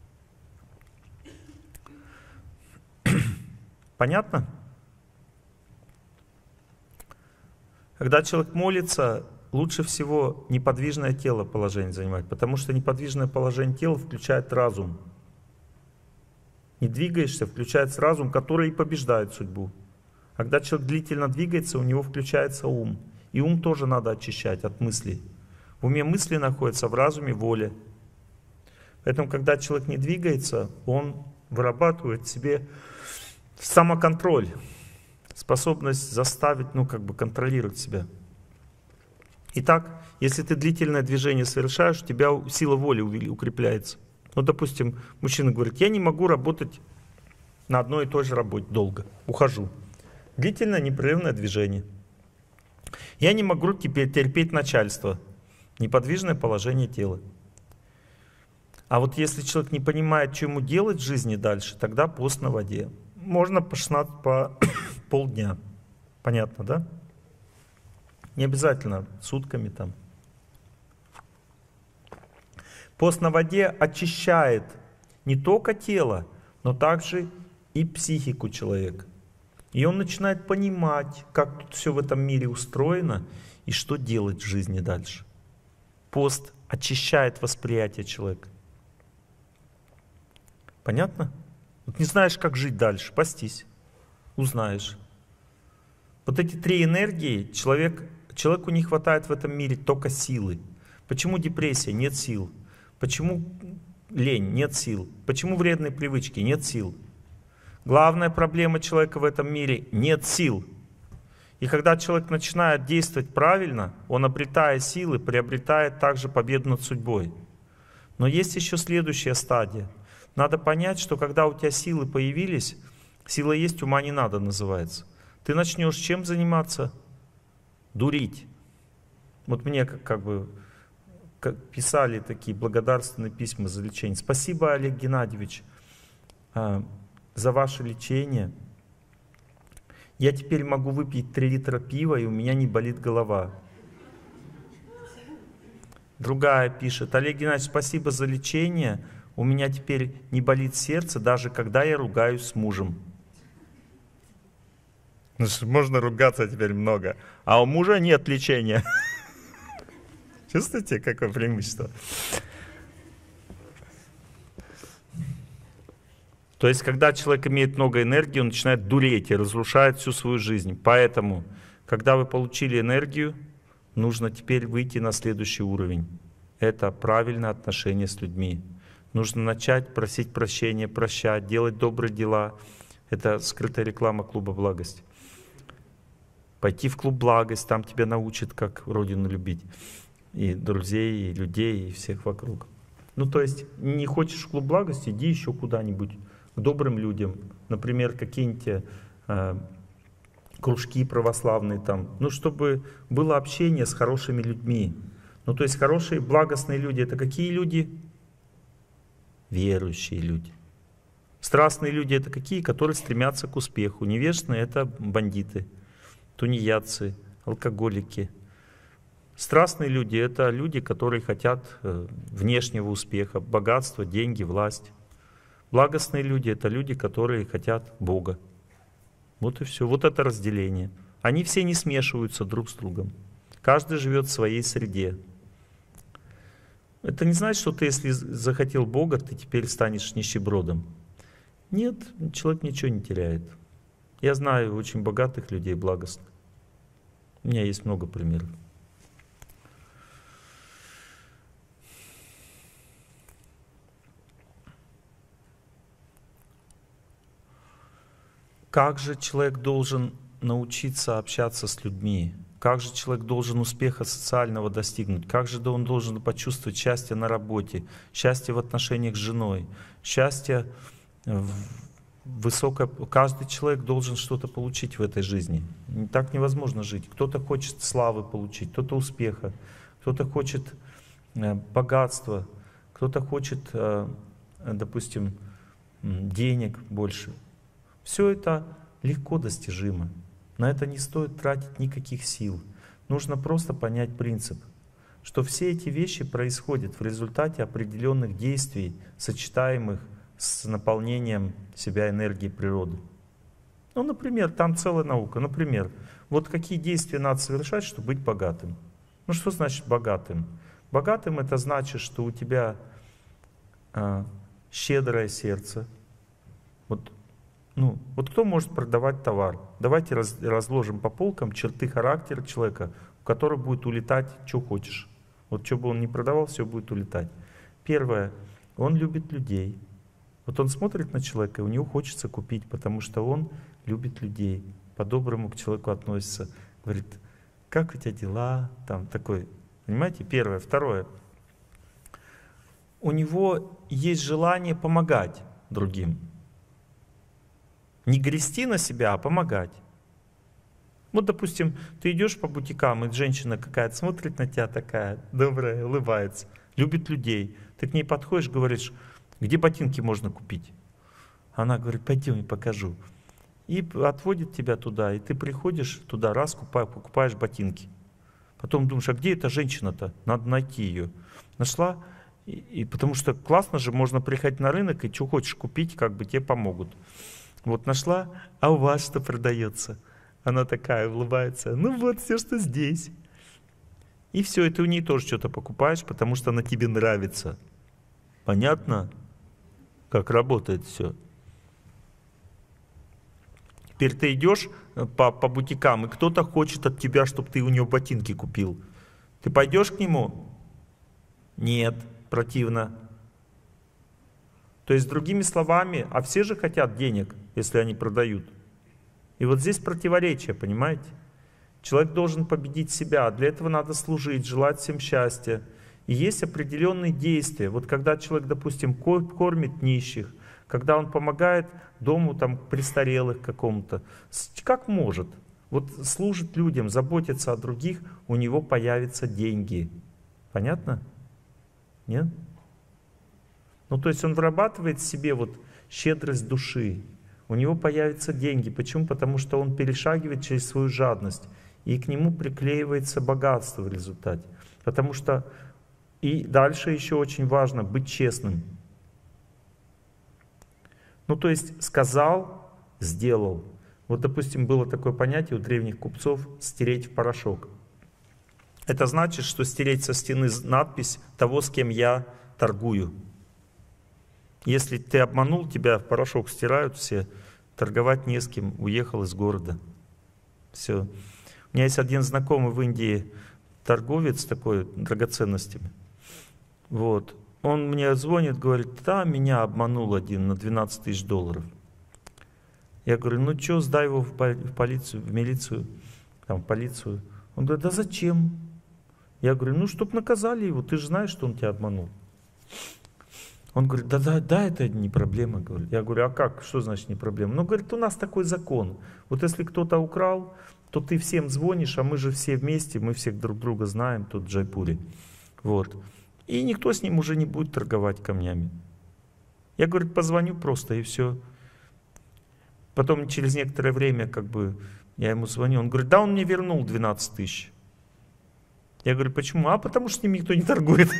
Понятно? Когда человек молится, лучше всего неподвижное тело положение занимать, потому что неподвижное положение тела включает разум. Не двигаешься, включается разум, который и побеждает судьбу. А когда человек длительно двигается, у него включается ум. И ум тоже надо очищать от мыслей. В уме мысли находятся, в разуме воля. Поэтому, когда человек не двигается, он вырабатывает в себе самоконтроль, способность заставить, ну, как бы контролировать себя. Итак, если ты длительное движение совершаешь, у тебя сила воли укрепляется. Ну, допустим, мужчина говорит: я не могу работать на одной и той же работе долго, ухожу. Длительное непрерывное движение. Я не могу теперь терпеть начальство. Неподвижное положение тела. А вот если человек не понимает, что ему делать в жизни дальше, тогда пост на воде. Можно по шестнадцать, по полдня. Понятно, да? Не обязательно сутками там. Пост на воде очищает не только тело, но также и психику человека. И он начинает понимать, как тут все в этом мире устроено и что делать в жизни дальше. Пост очищает восприятие человека. Понятно? Вот не знаешь, как жить дальше, постись, узнаешь. Вот эти три энергии, человек, человеку не хватает в этом мире только силы. Почему депрессия? Нет сил. Почему лень? Нет сил. Почему вредные привычки? Нет сил. Главная проблема человека в этом мире — нет сил. И когда человек начинает действовать правильно, он, обретая силы, приобретает также победу над судьбой. Но есть еще следующая стадия. Надо понять, что когда у тебя силы появились, сила есть, ума не надо, называется. Ты начнешь чем заниматься? Дурить. Вот мне как, как бы как писали такие благодарственные письма за лечение. Спасибо, Олег Геннадьевич, за ваше лечение. Я теперь могу выпить три литра пива, и у меня не болит голова. Другая пишет: Олег Геннадьевич, спасибо за лечение. У меня теперь не болит сердце, даже когда я ругаюсь с мужем. Ну, можно ругаться теперь много, а у мужа нет лечения. Чувствуете, какое преимущество? То есть, когда человек имеет много энергии, он начинает дуреть и разрушает всю свою жизнь. Поэтому, когда вы получили энергию, нужно теперь выйти на следующий уровень. Это правильное отношение с людьми. Нужно начать просить прощения, прощать, делать добрые дела. Это скрытая реклама клуба «Благость». Пойти в клуб «Благость», там тебя научат, как Родину любить. И друзей, и людей, и всех вокруг. Ну, то есть, не хочешь в клуб «Благость», иди еще куда-нибудь к добрым людям. Например, какие-нибудь э, кружки православные там. Ну, чтобы было общение с хорошими людьми. Ну, то есть, хорошие, благостные люди — это какие люди? Верующие люди. Страстные люди — это какие? Которые стремятся к успеху. Невежественные — это бандиты, тунеядцы, алкоголики. Страстные люди — это люди, которые хотят внешнего успеха, богатства, деньги, власть. Благостные люди — это люди, которые хотят Бога. Вот и все. Вот это разделение. Они все не смешиваются друг с другом. Каждый живет в своей среде. Это не значит, что ты, если захотел Бога, ты теперь станешь нищебродом. Нет, человек ничего не теряет. Я знаю очень богатых людей, благостных. У меня есть много примеров. Как же человек должен научиться общаться с людьми? Как же человек должен успеха социального достигнуть? Как же он должен почувствовать счастье на работе, счастье в отношениях с женой, счастье высокое? Каждый человек должен что-то получить в этой жизни. Так невозможно жить. Кто-то хочет славы получить, кто-то успеха, кто-то хочет богатства, кто-то хочет, допустим, денег больше. Все это легко достижимо. На это не стоит тратить никаких сил. Нужно просто понять принцип, что все эти вещи происходят в результате определенных действий, сочетаемых с наполнением себя энергией природы. Ну, например, там целая наука. Например, вот какие действия надо совершать, чтобы быть богатым. Ну, что значит богатым? Богатым — это значит, что у тебя а, щедрое сердце. Вот. Ну, вот кто может продавать товар? Давайте раз, разложим по полкам черты характера человека, у которого будет улетать, что хочешь. Вот что бы он ни продавал, все будет улетать. Первое, он любит людей. Вот он смотрит на человека, и у него хочется купить, потому что он любит людей, по-доброму к человеку относится. Говорит: как у тебя дела? Там такой, понимаете, первое. Второе, у него есть желание помогать другим. Не грести на себя, а помогать. Вот, допустим, ты идешь по бутикам, и женщина какая-то смотрит на тебя такая, добрая, улыбается, любит людей. Ты к ней подходишь, говоришь: где ботинки можно купить? Она говорит: пойдем, я покажу. И отводит тебя туда, и ты приходишь туда, раз, покупаешь ботинки. Потом думаешь, а где эта женщина-то? Надо найти ее. Нашла, и, и потому что классно же, можно приходить на рынок и что хочешь купить, как бы тебе помогут. Вот нашла, а у вас что продается? Она такая улыбается, ну вот все, что здесь. И все, и ты у нее тоже что-то покупаешь, потому что она тебе нравится. Понятно, как работает все? Теперь ты идешь по, по бутикам, и кто-то хочет от тебя, чтобы ты у него ботинки купил. Ты пойдешь к нему? Нет, противно. То есть, другими словами, а все же хотят денег, если они продают. И вот здесь противоречие, понимаете? Человек должен победить себя, для этого надо служить, желать всем счастья. И есть определенные действия. Вот когда человек, допустим, кормит нищих, когда он помогает дому там, престарелых какому-то, как может, вот служит людям, заботится о других, у него появятся деньги. Понятно? Нет? Ну, то есть он вырабатывает в себе вот щедрость души, у него появятся деньги. Почему? Потому что он перешагивает через свою жадность, и к нему приклеивается богатство в результате. Потому что и дальше еще очень важно быть честным. Ну, то есть сказал, сделал. Вот, допустим, было такое понятие у древних купцов «стереть в порошок». Это значит, что стереть со стены надпись того, с кем я торгую. Если ты обманул, тебя в порошок стирают все, торговать не с кем, уехал из города. Все. У меня есть один знакомый в Индии, торговец такой драгоценностями. Вот. Он мне звонит, говорит, да, меня обманул один на двенадцать тысяч долларов. Я говорю, ну что, сдай его в полицию, в милицию, там, в полицию. Он говорит, да зачем? Я говорю, ну, чтоб наказали его, ты же знаешь, что он тебя обманул. Он говорит, да, да, да, это не проблема. Говорит. Я говорю, а как, что значит не проблема? Ну, говорит, у нас такой закон. Вот если кто-то украл, то ты всем звонишь, а мы же все вместе, мы всех друг друга знаем тут в Джайпуре. Вот. И никто с ним уже не будет торговать камнями. Я, говорит, позвоню просто и все. Потом через некоторое время, как бы, я ему звоню, он говорит, да, он мне вернул двенадцать тысяч. Я говорю, почему? А потому что с ним никто не торгует.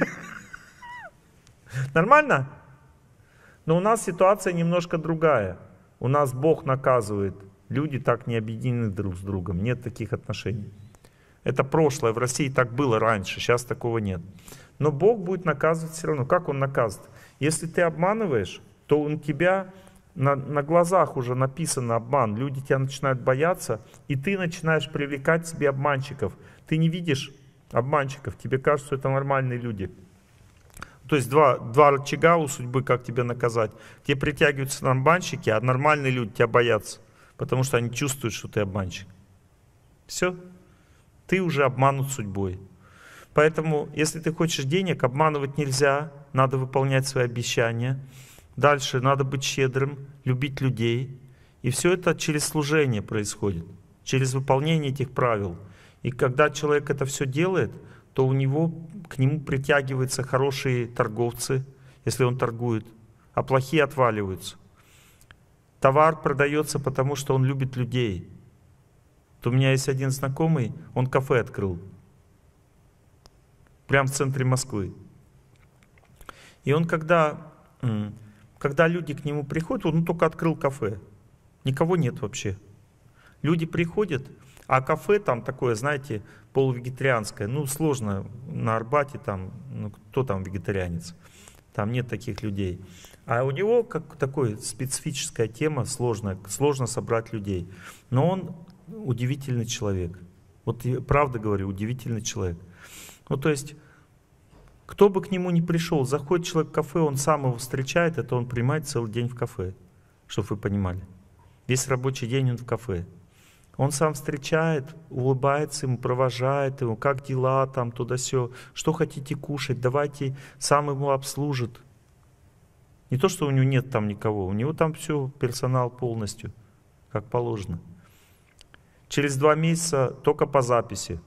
Нормально? Но у нас ситуация немножко другая. У нас Бог наказывает. Люди так не объединены друг с другом. Нет таких отношений. Это прошлое. В России так было раньше. Сейчас такого нет. Но Бог будет наказывать все равно. Как Он наказывает? Если ты обманываешь, то Он тебя... На, на глазах уже написано обман. Люди тебя начинают бояться. И ты начинаешь привлекать себе обманщиков. Ты не видишь обманщиков. Тебе кажется, что это нормальные люди. То есть два, два рычага у судьбы, как тебя наказать. Тебе притягиваются обманщики, а нормальные люди тебя боятся. Потому что они чувствуют, что ты обманщик. Все. Ты уже обманут судьбой. Поэтому, если ты хочешь денег, обманывать нельзя. Надо выполнять свои обещания. Дальше надо быть щедрым, любить людей. И все это через служение происходит. Через выполнение этих правил. И когда человек это все делает, то у него, к нему притягиваются хорошие торговцы, если он торгует, а плохие отваливаются. Товар продается, потому что он любит людей. То у меня есть один знакомый, он кафе открыл. Прямо в центре Москвы. И он когда, когда люди к нему приходят, он только открыл кафе. Никого нет вообще. Люди приходят, а кафе там такое, знаете, полувегетарианское. Ну, сложно на Арбате там, ну, кто там вегетарианец? Там нет таких людей. А у него как такая специфическая тема, сложная, сложно собрать людей. Но он удивительный человек. Вот правда говорю, удивительный человек. Ну, то есть, кто бы к нему ни пришел, заходит человек в кафе, он сам его встречает, это он принимает целый день в кафе, чтобы вы понимали. Весь рабочий день он в кафе. Он сам встречает, улыбается ему, провожает его, как дела там, туда-сё, что хотите кушать, давайте, сам ему обслужит. Не то, что у него нет там никого, у него там все, персонал полностью, как положено. Через два месяца только по записи.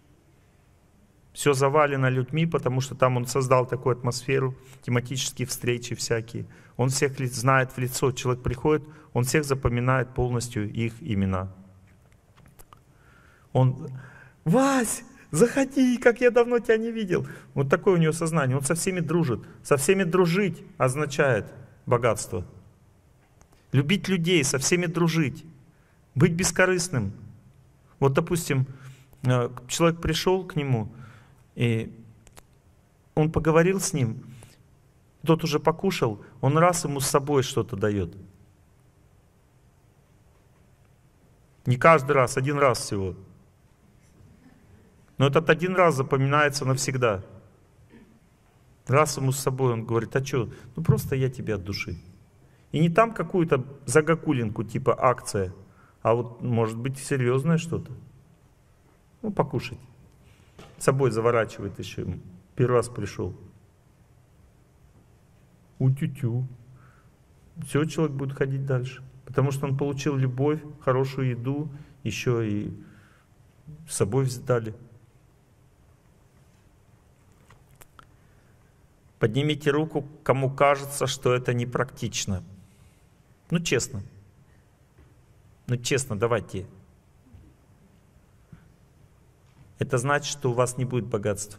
Все завалено людьми, потому что там он создал такую атмосферу, тематические встречи всякие. Он всех знает в лицо, человек приходит, он всех запоминает полностью их имена. Он, Вась, заходи, как я давно тебя не видел. Вот такое у него сознание, он со всеми дружит. Со всеми дружить означает богатство. Любить людей, со всеми дружить, быть бескорыстным. Вот, допустим, человек пришел к нему, и он поговорил с ним, тот уже покушал, он раз ему с собой что-то дает. Не каждый раз, один раз всего. Но этот один раз запоминается навсегда. Раз ему с собой он говорит, а что, ну просто я тебе от души. И не там какую-то загогулинку типа акция, а вот может быть серьезное что-то. Ну покушать. С собой заворачивает еще ему. Первый раз пришел. У-тю-тю. Все, человек будет ходить дальше. Потому что он получил любовь, хорошую еду, еще и с собой взяли. Поднимите руку, кому кажется, что это непрактично. Ну честно. Ну честно, давайте. Это значит, что у вас не будет богатства.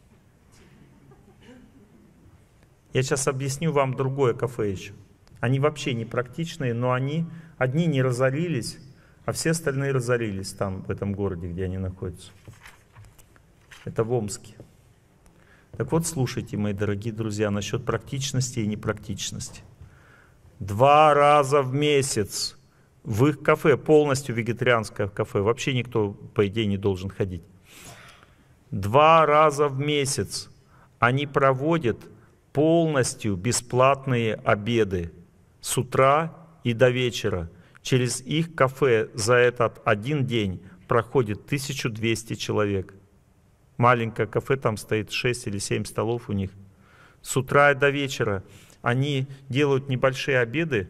Я сейчас объясню вам другое кафе еще. Они вообще не практичные, но они, одни не разорились, а все остальные разорились там, в этом городе, где они находятся. Это в Омске. Так вот, слушайте, мои дорогие друзья, насчет практичности и непрактичности. Два раза в месяц в их кафе, полностью вегетарианское кафе, вообще никто, по идее, не должен ходить. Два раза в месяц они проводят полностью бесплатные обеды с утра и до вечера. Через их кафе за этот один день проходит тысяча двести человек. Маленькое кафе, там стоит шесть или семь столов у них. С утра и до вечера они делают небольшие обеды.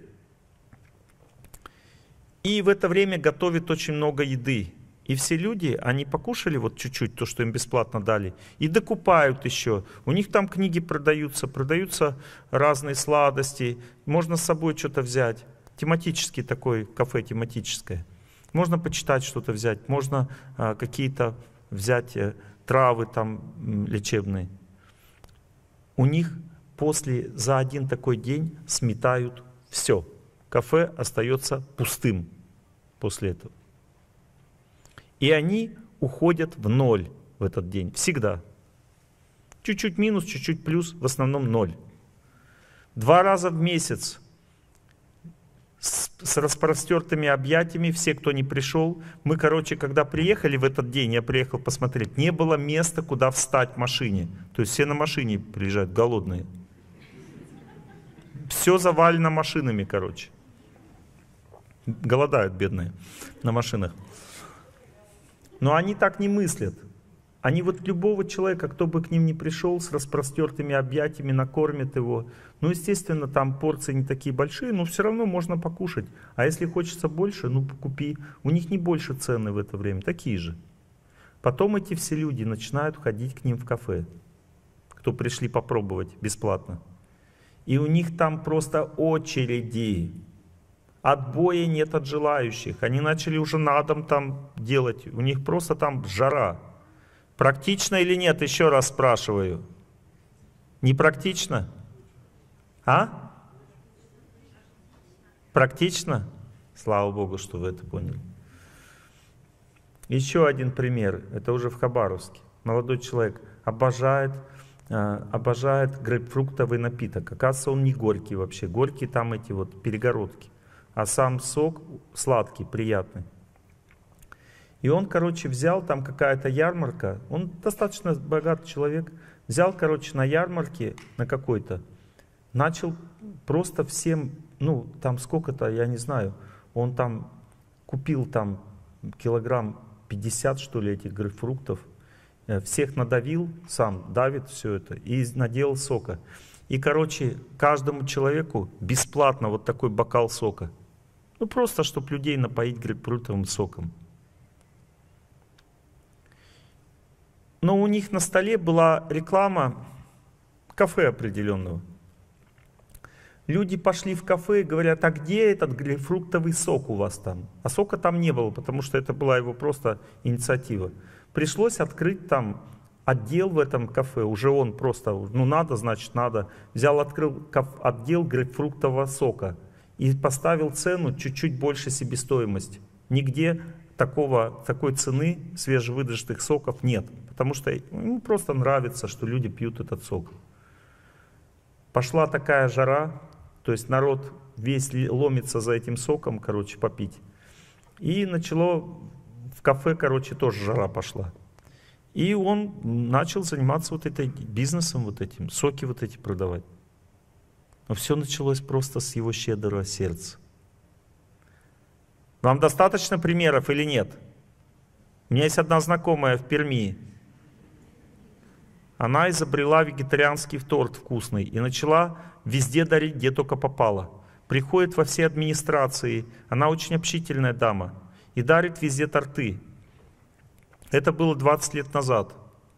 И в это время готовят очень много еды. И все люди, они покушали вот чуть-чуть, то, что им бесплатно дали, и докупают еще. У них там книги продаются, продаются разные сладости. Можно с собой что-то взять. Тематический такой, кафе тематическое. Можно почитать что-то взять, можно а, какие-то взять а, травы там лечебные. У них после, за один такой день сметают все. Кафе остается пустым после этого. И они уходят в ноль в этот день. Всегда. Чуть-чуть минус, чуть-чуть плюс, в основном ноль. Два раза в месяц с, с распростертыми объятиями, все, кто не пришел. Мы, короче, когда приехали в этот день, я приехал посмотреть, не было места, куда встать в машине. То есть все на машине приезжают, голодные. Все завалено машинами, короче. Голодают бедные на машинах. Но они так не мыслят. Они вот любого человека, кто бы к ним ни пришел, с распростертыми объятиями, накормят его. Ну, естественно, там порции не такие большие, но все равно можно покушать. А если хочется больше, ну, купи. У них не больше цены в это время, такие же. Потом эти все люди начинают ходить к ним в кафе, кто пришли попробовать бесплатно. И у них там просто очереди. Отбоя нет от желающих. Они начали уже на дом там делать. У них просто там жара. Практично или нет? Еще раз спрашиваю. Не практично? А? Практично? Слава Богу, что вы это поняли. Еще один пример. Это уже в Хабаровске. Молодой человек обожает, обожает грейпфруктовый напиток. Оказывается, он не горький вообще. Горький там эти вот перегородки. А сам сок сладкий, приятный. И он, короче, взял, там какая-то ярмарка, он достаточно богатый человек, взял, короче, на ярмарке, на какой-то, начал просто всем, ну, там сколько-то, я не знаю, он там купил там килограмм пятьдесят, что ли, этих грейпфруктов, всех надавил, сам давит все это, и наделал сока. И, короче, каждому человеку бесплатно вот такой бокал сока. Ну, просто, чтобы людей напоить грейпфрутовым соком. Но у них на столе была реклама кафе определенного. Люди пошли в кафе и говорят, а где этот грейпфруктовый сок у вас там? А сока там не было, потому что это была его просто инициатива. Пришлось открыть там отдел в этом кафе. Уже он просто, ну надо, значит надо. Взял, открыл отдел грейпфруктового сока и поставил цену чуть-чуть больше себестоимости. Нигде такого, такой цены свежевыдержанных соков нет. Потому что ему просто нравится, что люди пьют этот сок. Пошла такая жара, то есть народ весь ломится за этим соком, короче, попить. И начало в кафе, короче, тоже жара пошла. И он начал заниматься вот этим бизнесом, вот этим, соки вот эти продавать. Но все началось просто с его щедрого сердца. Вам достаточно примеров или нет? У меня есть одна знакомая в Перми. Она изобрела вегетарианский торт вкусный и начала везде дарить, где только попало. Приходит во все администрации, она очень общительная дама, и дарит везде торты. Это было двадцать лет назад.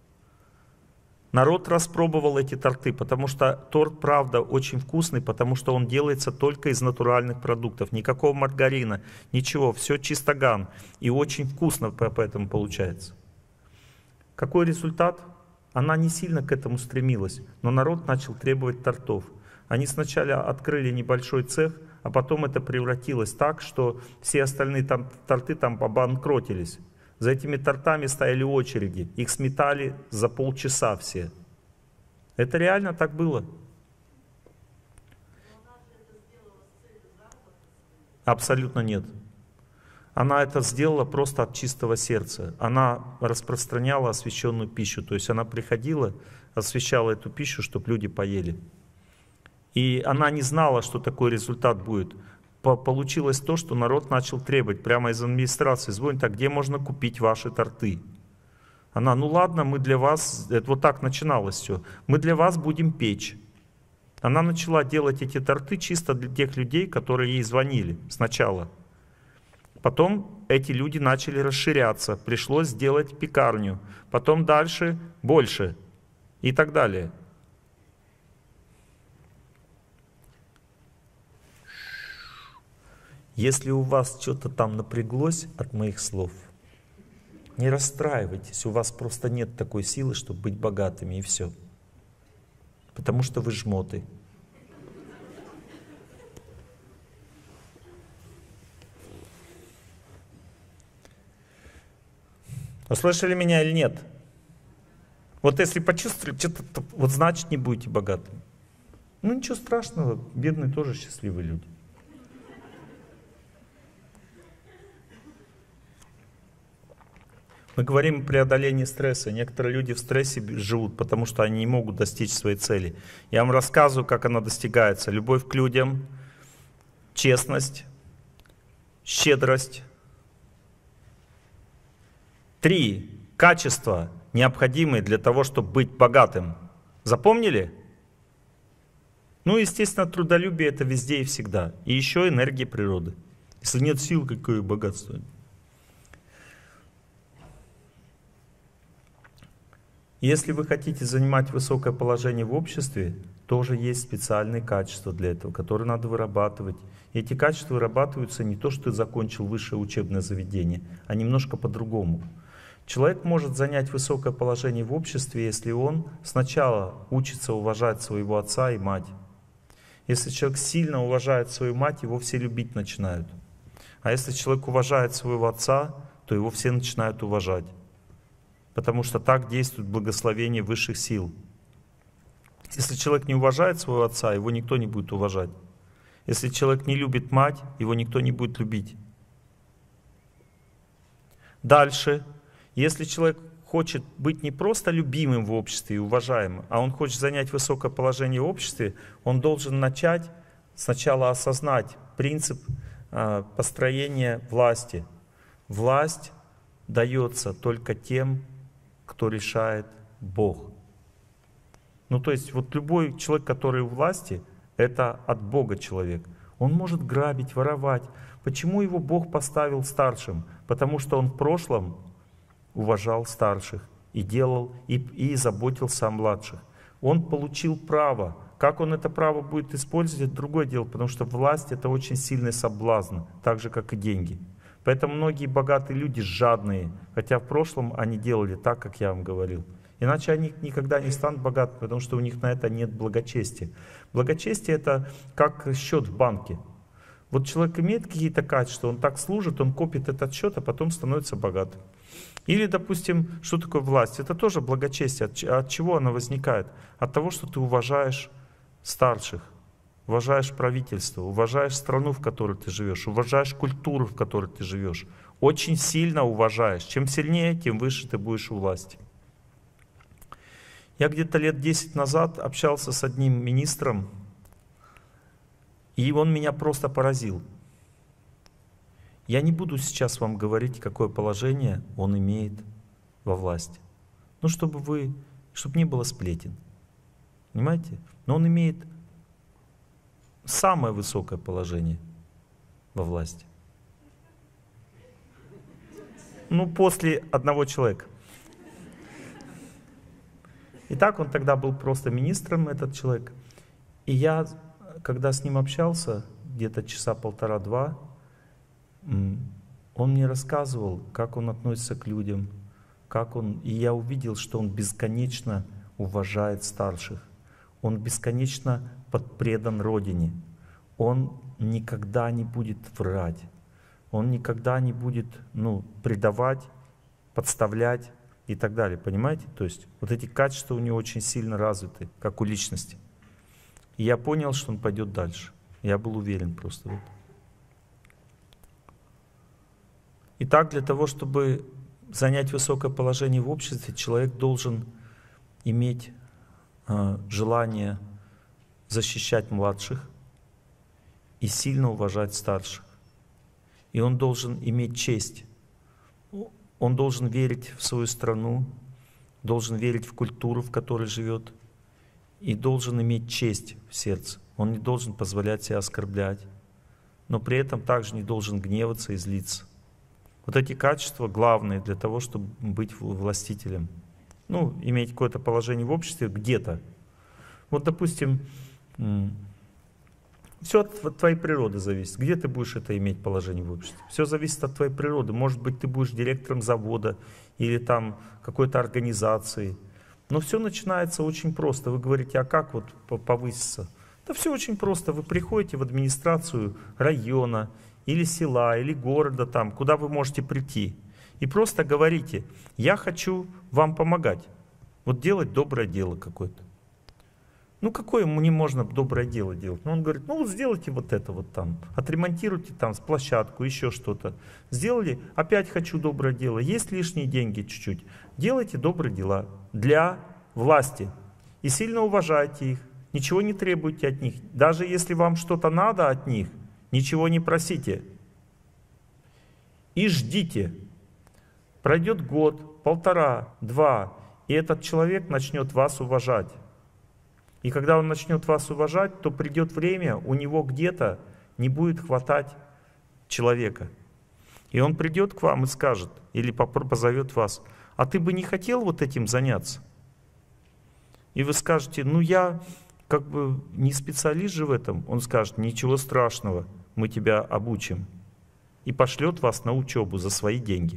Народ распробовал эти торты, потому что торт, правда, очень вкусный, потому что он делается только из натуральных продуктов. Никакого маргарина, ничего, все чистоган. И очень вкусно поэтому получается. Какой результат? Она не сильно к этому стремилась, но народ начал требовать тортов. Они сначала открыли небольшой цех, а потом это превратилось так, что все остальные там, торты там обанкротились. За этими тортами стояли очереди, их сметали за полчаса все. Это реально так было. Абсолютно нет. Она это сделала просто от чистого сердца. Она распространяла освященную пищу. То есть она приходила, освящала эту пищу, чтобы люди поели. И она не знала, что такой результат будет. Получилось то, что народ начал требовать прямо из администрации. Звонит, а где можно купить ваши торты? Она, ну ладно, мы для вас, это вот так начиналось все, мы для вас будем печь. Она начала делать эти торты чисто для тех людей, которые ей звонили сначала. Потом эти люди начали расширяться, пришлось сделать пекарню, потом дальше больше и так далее. Если у вас что-то там напряглось от моих слов, не расстраивайтесь, у вас просто нет такой силы, чтобы быть богатыми, и все. Потому что вы жмоты. Услышали меня или нет? Вот если почувствовали, что-то, вот значит не будете богатыми. Ну ничего страшного, бедные тоже счастливые люди. Мы говорим о преодолении стресса. Некоторые люди в стрессе живут, потому что они не могут достичь своей цели. Я вам рассказываю, как она достигается. Любовь к людям, честность, щедрость. Три качества, необходимые для того, чтобы быть богатым. Запомнили? Ну, естественно, трудолюбие — это везде и всегда. И еще энергия природы. Если нет сил, какое богатство? Если вы хотите занимать высокое положение в обществе, тоже есть специальные качества для этого, которые надо вырабатывать. И эти качества вырабатываются не то, что ты закончил высшее учебное заведение, а немножко по-другому. Человек может занять высокое положение в обществе, если он сначала учится уважать своего отца и мать. Если человек сильно уважает свою мать, его все любить начинают. А если человек уважает своего отца, то его все начинают уважать. Потому что так действует благословение высших сил. Если человек не уважает своего отца, его никто не будет уважать. Если человек не любит мать, его никто не будет любить. Дальше. Если человек хочет быть не просто любимым в обществе и уважаемым, а он хочет занять высокое положение в обществе, он должен начать сначала осознать принцип э, построения власти. Власть дается только тем, кто решает Бог. Ну то есть вот любой человек, который у власти, это от Бога человек. Он может грабить, воровать. Почему его Бог поставил старшим? Потому что он в прошлом уважал старших и делал, и, и заботился о младших. Он получил право. Как он это право будет использовать, это другое дело, потому что власть — это очень сильный соблазн, так же, как и деньги. Поэтому многие богатые люди жадные, хотя в прошлом они делали так, как я вам говорил. Иначе они никогда не станут богатыми, потому что у них на это нет благочестия. Благочестие — это как счет в банке. Вот человек имеет какие-то качества, он так служит, он копит этот счет, а потом становится богатым. Или, допустим, что такое власть? Это тоже благочестие. От, от чего оно возникает? От того, что ты уважаешь старших, уважаешь правительство, уважаешь страну, в которой ты живешь, уважаешь культуру, в которой ты живешь. Очень сильно уважаешь. Чем сильнее, тем выше ты будешь у власти. Я где-то лет десять назад общался с одним министром, и он меня просто поразил. Я не буду сейчас вам говорить, какое положение он имеет во власти. Ну, чтобы вы, чтобы не было сплетен. Понимаете? Но он имеет самое высокое положение во власти. Ну, после одного человека. Итак, он тогда был просто министром, этот человек. И я, когда с ним общался, где-то часа полтора-два, он мне рассказывал, как он относится к людям, как он, и я увидел, что он бесконечно уважает старших, он бесконечно предан Родине, он никогда не будет врать, он никогда не будет, ну, предавать, подставлять и так далее, понимаете? То есть вот эти качества у него очень сильно развиты, как у личности. И я понял, что он пойдет дальше. Я был уверен просто в этом. Итак, для того, чтобы занять высокое положение в обществе, человек должен иметь э, желание защищать младших и сильно уважать старших. И он должен иметь честь. Он должен верить в свою страну, должен верить в культуру, в которой живет, и должен иметь честь в сердце. Он не должен позволять себя оскорблять, но при этом также не должен гневаться и злиться. Вот эти качества главные для того, чтобы быть властителем. Ну, иметь какое-то положение в обществе где-то. Вот, допустим, все от твоей природы зависит. Где ты будешь это иметь положение в обществе? Все зависит от твоей природы. Может быть, ты будешь директором завода или там какой-то организации. Но все начинается очень просто. Вы говорите, а как вот повыситься? Да все очень просто. Вы приходите в администрацию района, или села, или города там, куда вы можете прийти. И просто говорите, я хочу вам помогать. Вот делать доброе дело какое-то. Ну какое мне можно доброе дело делать? Ну он говорит, ну вот сделайте вот это вот там, отремонтируйте там с площадку, еще что-то. Сделали, опять хочу доброе дело. Есть лишние деньги чуть-чуть. Делайте добрые дела для власти. И сильно уважайте их. Ничего не требуйте от них. Даже если вам что-то надо от них, ничего не просите. И ждите. Пройдет год, полтора, два, и этот человек начнет вас уважать. И когда он начнет вас уважать, то придет время, у него где-то не будет хватать человека. И он придет к вам и скажет, или позовет вас, а ты бы не хотел вот этим заняться? И вы скажете, ну я как бы не специалист же в этом. Он скажет, ничего страшного, мы тебя обучим. И пошлет вас на учебу за свои деньги.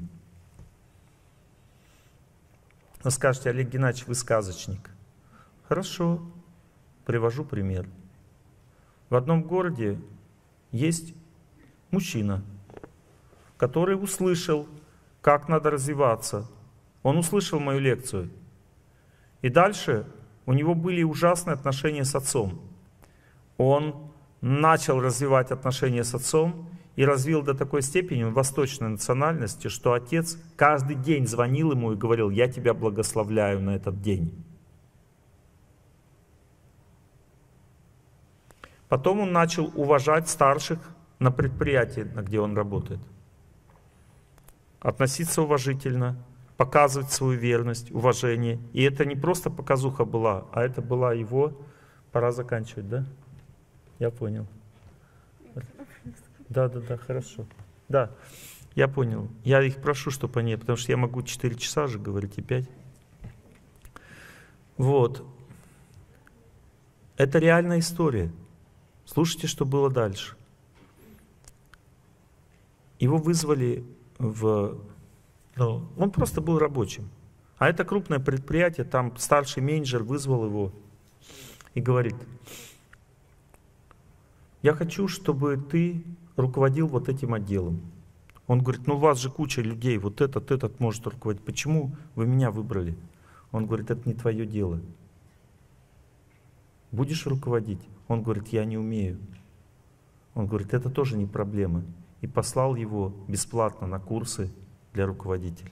Вы скажете, Олег Геннадьевич, вы сказочник. Хорошо, привожу пример. В одном городе есть мужчина, который услышал, как надо развиваться. Он услышал мою лекцию. И дальше у него были ужасные отношения с отцом. Он начал развивать отношения с отцом и развил до такой степени восточной национальности, что отец каждый день звонил ему и говорил, я тебя благословляю на этот день. Потом он начал уважать старших на предприятии, где он работает. Относиться уважительно, показывать свою верность, уважение. И это не просто показуха была, а это была его... Пора заканчивать, да? Я понял. Да, да, да, хорошо. Да, я понял. Я их прошу, чтобы они... Потому что я могу четыре часа же говорить и пять. Вот. Это реальная история. Слушайте, что было дальше. И Его вызвали в... Ну, он просто был рабочим. А это крупное предприятие, там старший менеджер вызвал его и говорит: я хочу, чтобы ты руководил вот этим отделом. Он говорит: ну у вас же куча людей, вот этот, этот может руководить. Почему вы меня выбрали? Он говорит: это не твое дело. Будешь руководить? Он говорит: я не умею. Он говорит: это тоже не проблема. И послал его бесплатно на курсы для руководителей.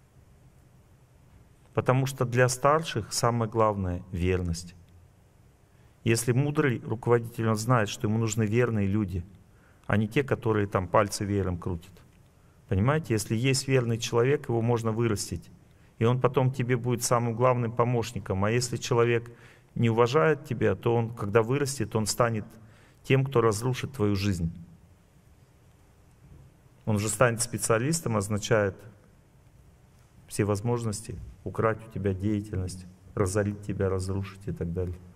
Потому что для старших самое главное — верность. Если мудрый руководитель, он знает, что ему нужны верные люди, а не те, которые там пальцы веером крутят. Понимаете, если есть верный человек, его можно вырастить, и он потом тебе будет самым главным помощником. А если человек не уважает тебя, то он, когда вырастет, он станет тем, кто разрушит твою жизнь. Он же станет специалистом, означает все возможности украть у тебя деятельность, разорить тебя, разрушить и так далее.